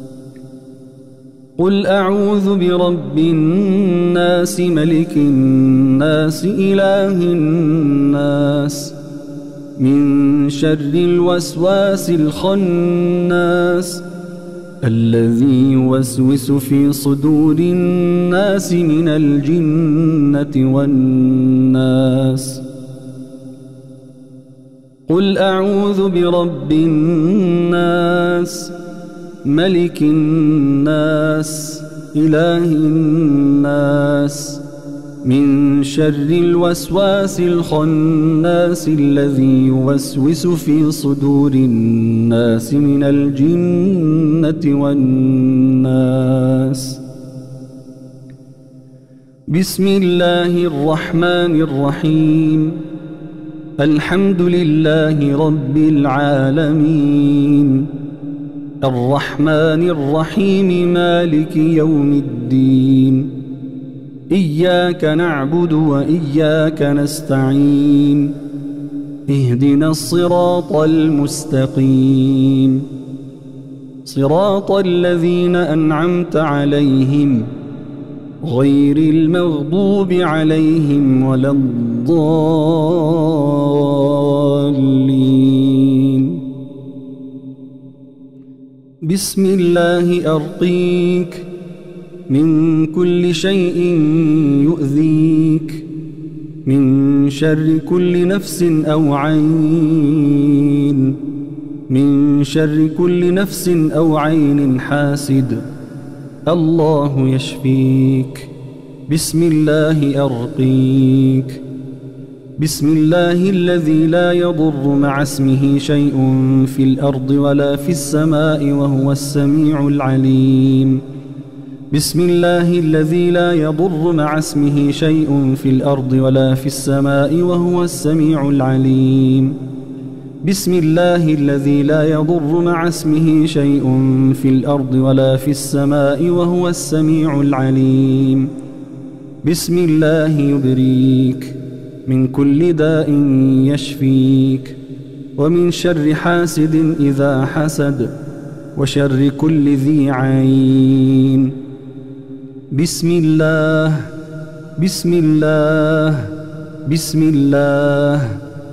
قل أعوذ برب الناس ملك الناس إله الناس من شر الوسواس الخناس الذي يوسوس في صدور الناس من الجنة والناس. قل أعوذ برب الناس ملك الناس إله الناس من شر الوسواس الخناس الذي يوسوس في صدور الناس من الجنة والناس. بسم الله الرحمن الرحيم. الحمد لله رب العالمين الرحمن الرحيم مالك يوم الدين. إياك نعبد وإياك نستعين. اهدنا الصراط المستقيم صراط الذين أنعمت عليهم غير المغضوب عليهم ولا الضالين. بسم الله أرقيك من كل شيء يؤذيك من شر كل نفس أو عين من شر كل نفس أو عين حاسد. الله يشفيك. بسم الله أرقيك. بسم الله الذي لا يضر مع اسمه شيء في الأرض ولا في السماء وهو السميع العليم. بسم الله الذي لا يضر مع اسمه شيء في الأرض ولا في السماء وهو السميع العليم. بسم الله الذي لا يضر مع اسمه شيء في الأرض ولا في السماء وهو السميع العليم. بسم الله يبريك من كل داء يشفيك ومن شر حاسد إذا حسد وشر كل ذي عين. بسم الله بسم الله بسم الله.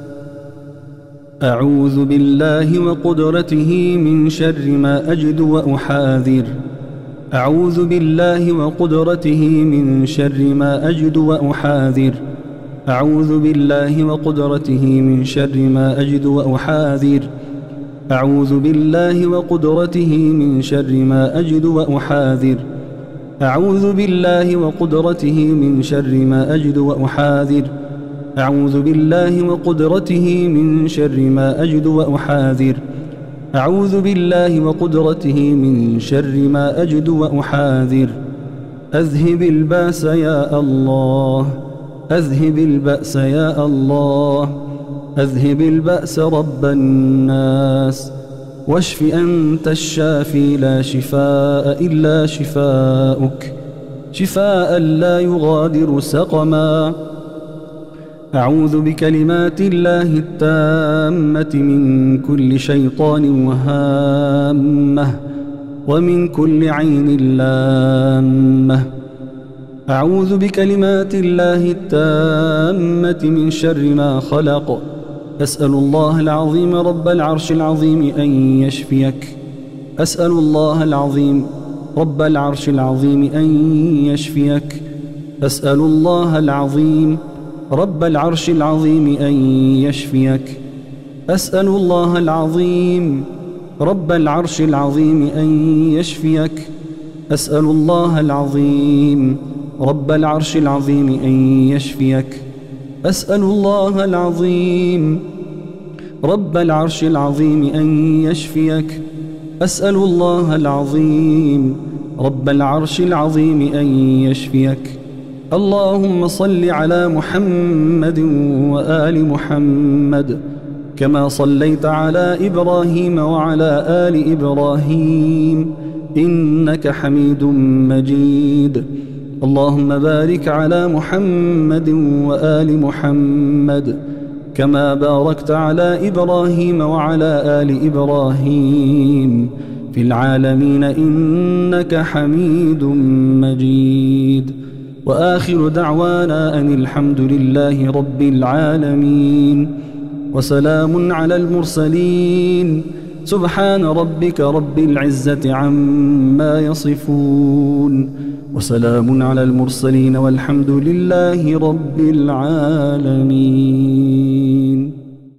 أعوذ بالله وقدرته من شر ما أجد وأحاذر. أعوذ بالله وقدرته من شر ما أجد وأحاذر. أعوذ بالله وقدرته من شر ما أجد وأحاذر. أعوذ بالله وقدرته من شر ما أجد وأحاذر. أعوذ بالله وقدرته من شر ما أجد وأحاذر. أعوذ بالله وقدرته من شر ما أجد وأحاذر. أعوذ بالله وقدرته من شر ما أجد وأحاذر. أذهب الباس يا الله. أذهب البأس يا الله. أذهب البأس رب الناس. واشف أنت الشافي لا شفاء إلا شفاؤك شفاء لا يغادر سقما. أعوذ بكلمات الله التامة من كل شيطان وهامة ومن كل عين لامة. أعوذ بكلمات الله التامة من شر ما خلق. أسأل الله العظيم رب العرش العظيم أن يشفيك. أسأل الله العظيم رب العرش العظيم أن يشفيك. أسأل الله العظيم رب العرش العظيم أن يشفيك. أسأل الله العظيم رب العرش العظيم أن يشفيك. أسأل الله العظيم رب العرش العظيم أن يشفيك. أسأل الله العظيم رب العرش العظيم أن يشفيك. أسأل الله العظيم رب العرش العظيم أن يشفيك. اللهم صل على محمد وآل محمد كما صليت على إبراهيم وعلى آل إبراهيم إنك حميد مجيد. اللهم بارك على محمد وآل محمد كما باركت على إبراهيم وعلى آل إبراهيم في العالمين إنك حميد مجيد. وآخر دعوانا أن الحمد لله رب العالمين وسلام على المرسلين سبحان ربك رب العزة عما يصفون وسلام على المرسلين والحمد لله رب العالمين.